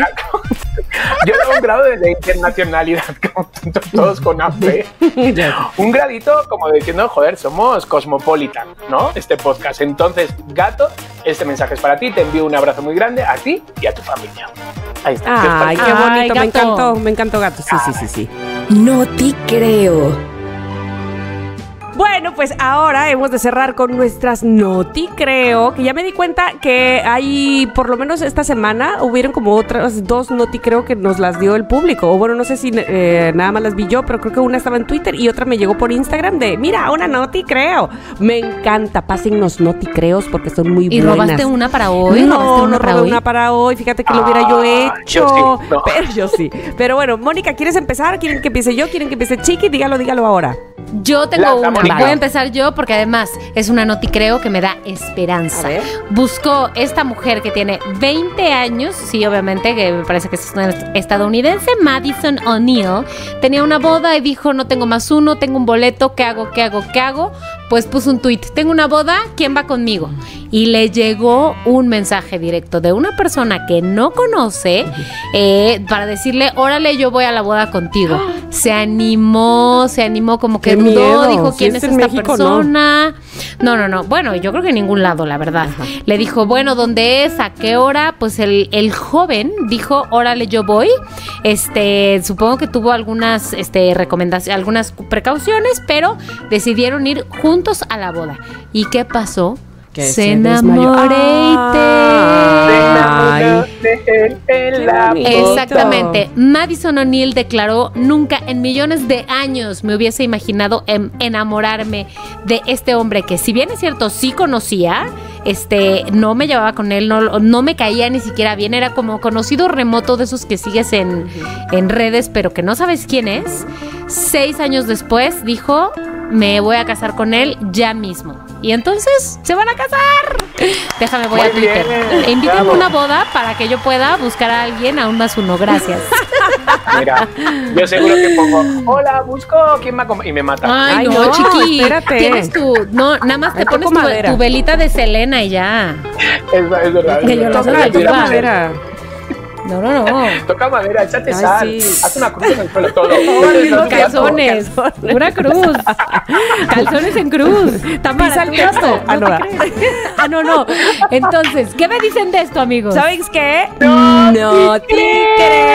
Yo tengo un grado de, de internacionalidad, como t- todos con A P. Un gradito como diciendo, joder, somos cosmopolitan, ¿no? Este podcast. Entonces, Gato, este mensaje es para ti. Te envío un abrazo muy grande a ti y a tu familia. Ahí está. ¿Qué os Ay, parece? qué bonito, Ay, me Gato. encantó, me encantó Gato. Sí, sí, sí, sí. No te creo. Bueno, pues ahora hemos de cerrar con nuestras noti, creo, que ya me di cuenta que hay, por lo menos esta semana, hubieron como otras dos noti, creo que nos las dio el público. O bueno, no sé si eh, nada más las vi yo, pero creo que una estaba en Twitter y otra me llegó por Instagram de, mira, una noti, creo. Me encanta, pásennos noti, creos, porque son muy ¿Y buenas. robaste una para hoy? No, ¿Robaste una no para robé hoy? una para hoy, fíjate que lo hubiera yo Ah, hecho. yo sí, no. Pero yo sí. Pero bueno, Mónica, ¿quieres empezar? ¿Quieren que empiece yo? ¿Quieren que empiece Chiqui? Dígalo, dígalo ahora. Yo tengo Lanza, una. Mónica. Voy a empezar yo porque además es una noti creo que me da esperanza. A ver. Buscó esta mujer que tiene veinte años, sí, obviamente, que me parece que es una estadounidense, Madison O'Neill. Tenía una boda y dijo, no tengo más uno, tengo un boleto, ¿qué hago, qué hago, qué hago? Pues puso un tuit, tengo una boda, ¿quién va conmigo? Y le llegó un mensaje directo de una persona que no conoce eh, para decirle, órale, yo voy a la boda contigo. Se animó, se animó como que Qué dudó, miedo. dijo, Si ¿quién es es en esta México, persona? No, no, no. Bueno, yo creo que en ningún lado, la verdad. Le dijo, bueno, ¿dónde es? ¿A qué hora? Pues el, el joven dijo, órale, yo voy. Este, supongo que tuvo algunas este, recomendaciones, algunas precauciones, pero decidieron ir juntos a la boda. ¿Y qué pasó? Que se se enamoró Ay. Exactamente. Madison O'Neill declaró, nunca en millones de años me hubiese imaginado em, enamorarme de este hombre que, si bien es cierto, sí conocía, este, no me llevaba con él, no, no me caía ni siquiera bien, era como conocido remoto de esos que sigues en, en redes, pero que no sabes quién es. Seis años después dijo, me voy a casar con él ya mismo. Y entonces, ¿se van a casar? Déjame, voy Muy a Twitter. bien, Invítenme bravo. una boda para que yo pueda buscar a alguien a un más uno. Gracias. Mira, yo seguro que pongo, hola, busco quién me acompaña y me mata. Ay, Ay, no, no, chiqui. espérate. Tienes tu... No, nada más te Ay, pones toco tu, madera. tu velita de Selena y ya. Es, es verdad. es Que yo verdad. lo sé, Toca, Mira, toca mira. madera. No, no, no. Toca madera, échate Ay, sal, sí. haz una cruz en el suelo todo. Calzones. Una cruz. Calzones en cruz. Tamara, Pisa el ¿tú piso. no? Ah, ¿No no, te crees? Ah, no, no. Entonces, ¿qué me dicen de esto, amigos? ¿Sabes qué? No te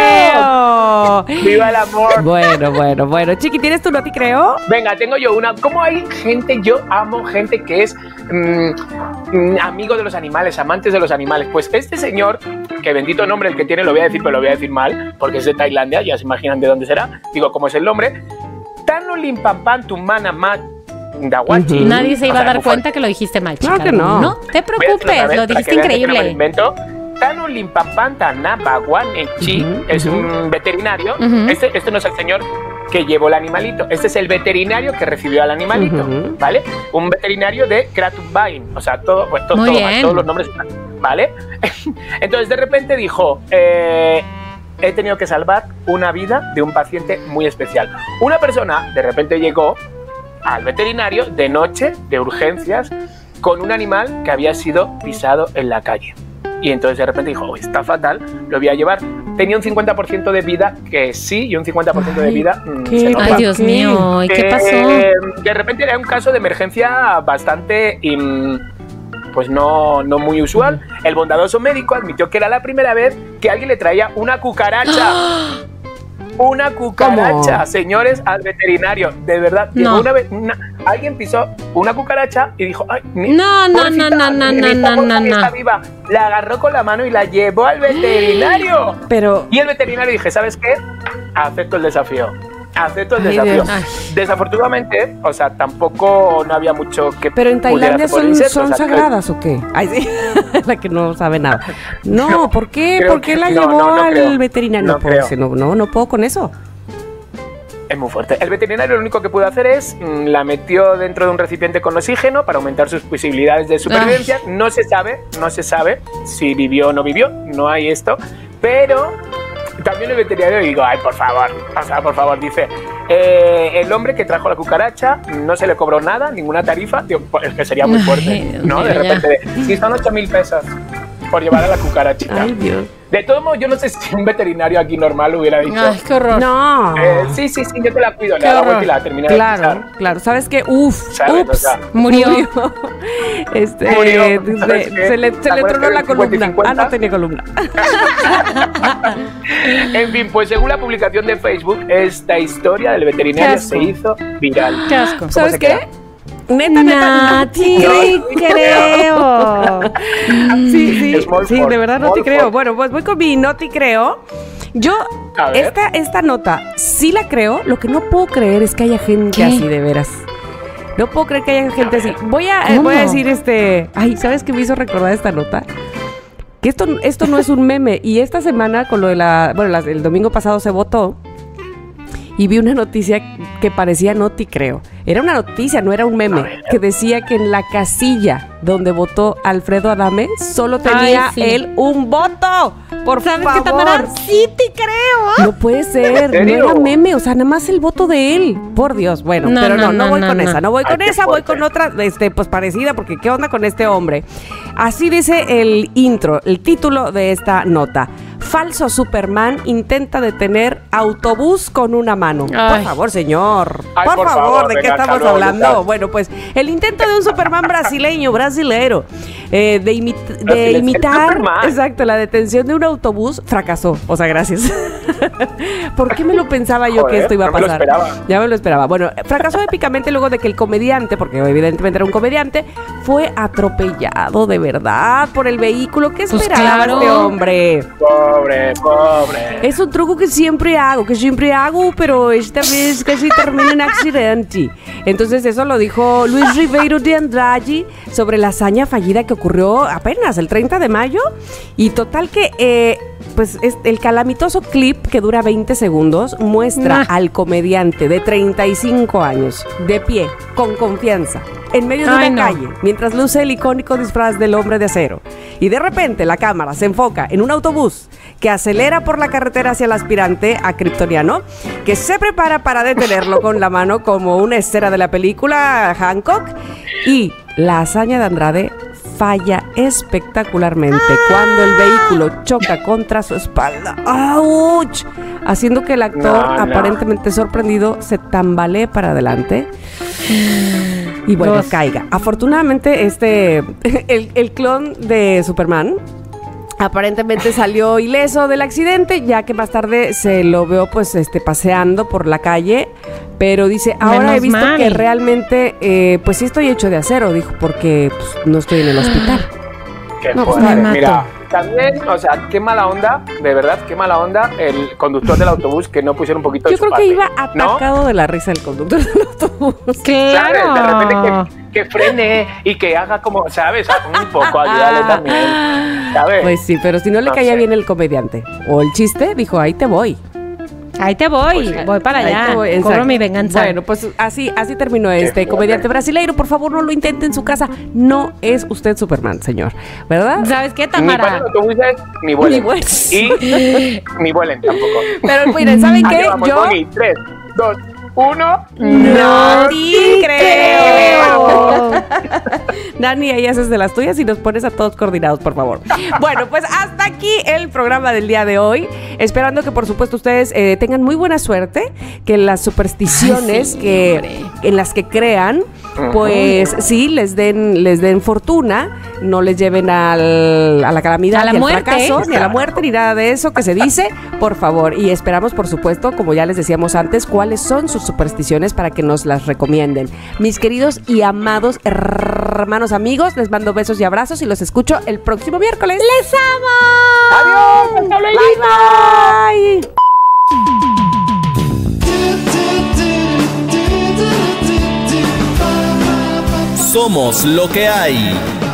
creo. ¡Viva el amor! Bueno, bueno, bueno. Chiqui, ¿tienes tu noti creo? Venga, tengo yo una. ¿Cómo hay gente? Yo amo gente que es mm, mm, amigo de los animales, amantes de los animales. Pues este señor, que bendito nombre el que tiene, lo voy a decir, pero lo voy a decir mal, porque es de Tailandia, ya se imaginan de dónde será. Digo, ¿cómo es el nombre? Tanu Limpampan Tumana Mat Dawachi. Nadie se iba O sea, a dar muy cuenta que lo dijiste mal, chica. Claro que no. No te Voy a decirlo otra preocupes, vez lo para dijiste que vean que no me lo increíble. invento. Tanu Limpapanta Nabaguan Echi Ujú, es ujú. un veterinario. Ujú. Este, este no es el señor que llevó el animalito. Este es el veterinario que recibió al animalito, Ujú. ¿vale? Un veterinario de Kratubain. O sea, todo, pues, todo, Muy todo mal, bien. todos los nombres están, ¿vale? Entonces, de repente dijo, eh, he tenido que salvar una vida de un paciente muy especial. Una persona, de repente llegó al veterinario de noche, de urgencias, con un animal que había sido pisado en la calle. Y entonces de repente dijo, oh, está fatal, lo voy a llevar. Tenía un cincuenta por ciento de vida que sí y un cincuenta por ciento de Ay, vida mm, ¿qué? se nota. Ay, Dios ¿Qué? mío, ¿y qué Eh, pasó? De repente era un caso de emergencia bastante, im, pues no, no muy usual. El bondadoso médico admitió que era la primera vez que alguien le traía una cucaracha. Una cucaracha, ¿Cómo? señores, al veterinario. De verdad, No. llegó una vez, una- alguien pisó una cucaracha y dijo, ay, mi- No, no, pobrecita, no, no, mi- no, mi no, pobre no, no. está viva. La agarró con la mano y la llevó al veterinario. Pero, Y el veterinario dije, ¿sabes qué? Acepto el desafío. Acepto el Ay, desafío. Dios. Ay. Desafortunadamente, o sea, tampoco no había mucho que pero en pudiera Tailandia hacer por son, insectos, son o sea, que- sagradas o qué? Ay, sí. La que no sabe nada. No, No, ¿por qué? creo ¿Por qué que- la no, llevó no, no al creo. veterinario? No No, puedo, creo. no, no, no puedo con eso. Es muy fuerte. El veterinario lo único que pudo hacer es mm, la metió dentro de un recipiente con oxígeno para aumentar sus posibilidades de supervivencia. No se sabe, no se sabe si vivió o no vivió, no hay esto, pero también el veterinario digo, ay, por favor, o sea, por favor, dice, eh, el hombre que trajo la cucaracha no se le cobró nada, ninguna tarifa, digo, es que sería muy Ay, fuerte, Dios ¿no? mío, De ya. repente, de, sí, son ocho mil pesos por llevar a la cucarachita. Ay, Dios. De todo modo, yo no sé si un veterinario aquí normal hubiera dicho, Ay, qué horror. No. eh, sí, sí, sí, yo te la cuido, le Qué da la horror. vuelta y la termina de Claro, pisar. claro. ¿Sabes qué? Uf, ¿Sabes? ups, O sea, murió. Este, Murió. se- ¿Sabes qué? se le, ¿Te se le acuerdas tronó que la era cincuenta y columna. cincuenta? Ah, no tenía columna. En fin, pues según la publicación de Facebook, esta historia del veterinario Qué asco. se hizo viral. Qué asco. ¿Cómo ¿Sabes se qué? queda? Neta, neta, No no te te creo. creo. Sí, sí, Small sí, for, de verdad no small te creo. for. Bueno, pues voy con mi no te creo. Yo, A ver. esta, esta nota sí la creo. Lo que no puedo creer es que haya gente ¿Qué? así, de veras. No puedo creer que haya gente así. Voy a, eh, ¿Cómo? voy a decir este... Ay, ¿sabes qué me hizo recordar esta nota? Que esto, esto no es un meme. Y esta semana, con lo de la... Bueno, la- el domingo pasado se votó. Y vi una noticia que parecía no te creo. Era una noticia, no era un meme. Que decía que en la casilla donde votó Alfredo Adame solo tenía Ay, sí. él un voto. Por ¿Sabes favor. qué, Tamara? Sí te creo. No puede ser, ¿En serio? no era meme, o sea, nada más el voto de él. Por Dios, bueno, No, pero no, no, no, no, voy no, con no. esa, no voy Ay, con qué esa, voy fuerte. con otra, este, pues parecida, porque qué onda con este hombre. Así dice el intro, el título de esta nota. Falso Superman intenta detener autobús con una mano. Por Ay. favor, señor. Ay, por, por favor, favor, ¿de qué venga, estamos hasta luego, hablando? Lucas. Bueno, pues el intento de un Superman brasileño, brasilero, eh, de, imi- de Brasileño, el imitar, Superman. exacto, la detención de un autobús fracasó. O sea, gracias. ¿Por qué me lo pensaba yo que Joder, esto iba a no me lo pasar? esperaba. Ya me lo esperaba. Bueno, fracasó épicamente luego de que el comediante, porque evidentemente era un comediante, fue atropellado de verdad por el vehículo. ¿Qué Pues esperaba claro. este hombre? Pobre, pobre. Es un truco que siempre hago, que siempre hago, pero esta vez casi termina en accidente. Entonces eso lo dijo Luis Ribeiro de Andrade sobre la hazaña fallida que ocurrió apenas el treinta de mayo. Y total que, eh, pues es- el calamitoso clip que dura veinte segundos muestra Ah. al comediante de treinta y cinco años, de pie, con confianza, en medio de Ay, una no. calle, mientras luce el icónico disfraz del hombre de acero. Y de repente la cámara se enfoca en un autobús que acelera por la carretera hacia el aspirante a kryptoniano, que se prepara para detenerlo con la mano como una escena de la película Hancock. Y la hazaña de Andrade falla espectacularmente cuando el vehículo choca contra su espalda. ¡Auch! Haciendo que el actor, No, no. aparentemente sorprendido, se tambalee para adelante. Y bueno, Dos. caiga. Afortunadamente, este, el, el clon de Superman aparentemente salió ileso del accidente, ya que más tarde se lo veo pues este paseando por la calle, pero dice, ahora Menos he visto mal. que realmente eh, pues sí estoy hecho de acero, dijo, porque pues, no estoy en el hospital. Qué No, pues, fuerte. me mato. Mira, también, o sea, qué mala onda, de verdad, qué mala onda el conductor del autobús que no pusiera un poquito de Yo su creo que parte, iba ¿no? atacado de la risa el conductor del autobús. ¿Sabes? De repente Claro. que, que frene y que haga como, ¿sabes? Un poco, ayúdale también, ¿sabes? Pues sí, pero si no le No caía sé. bien el comediante o el chiste, dijo, ahí te voy. Ahí te voy, Pues sí. voy para Ahí allá. te voy, Cobro exacto. mi venganza. Bueno, pues así, así terminó este fuerte. comediante brasileiro. Por favor, no lo intente en su casa. No es usted Superman, señor. ¿Verdad? ¿Sabes qué, Ni pasen Tamara? autobuses, ni vuelen. Ni vuelen. Y ni vuelen tampoco. Pero miren, ¿saben qué? Ahí vamos, Yo Bonnie. Tres, dos, uno. no te creo. Dani, ahí haces de las tuyas y nos pones a todos coordinados, por favor. Bueno, pues hasta aquí el programa del día de hoy. Esperando que, por supuesto, ustedes eh, tengan muy buena suerte, que las supersticiones Ay, sí, que, hombre. en las que crean, pues sí, les den, les den fortuna, no les lleven al- a la calamidad, A la ni al muerte. fracaso, ni a la muerte, ni nada de eso que se dice, por favor. Y esperamos, por supuesto, como ya les decíamos antes, cuáles son sus supersticiones para que nos las recomienden. Mis queridos y amados hermanos amigos, les mando besos y abrazos y los escucho el próximo miércoles. ¡Les amo! Adiós, hasta luego. Bye, bye. Somos lo que hay.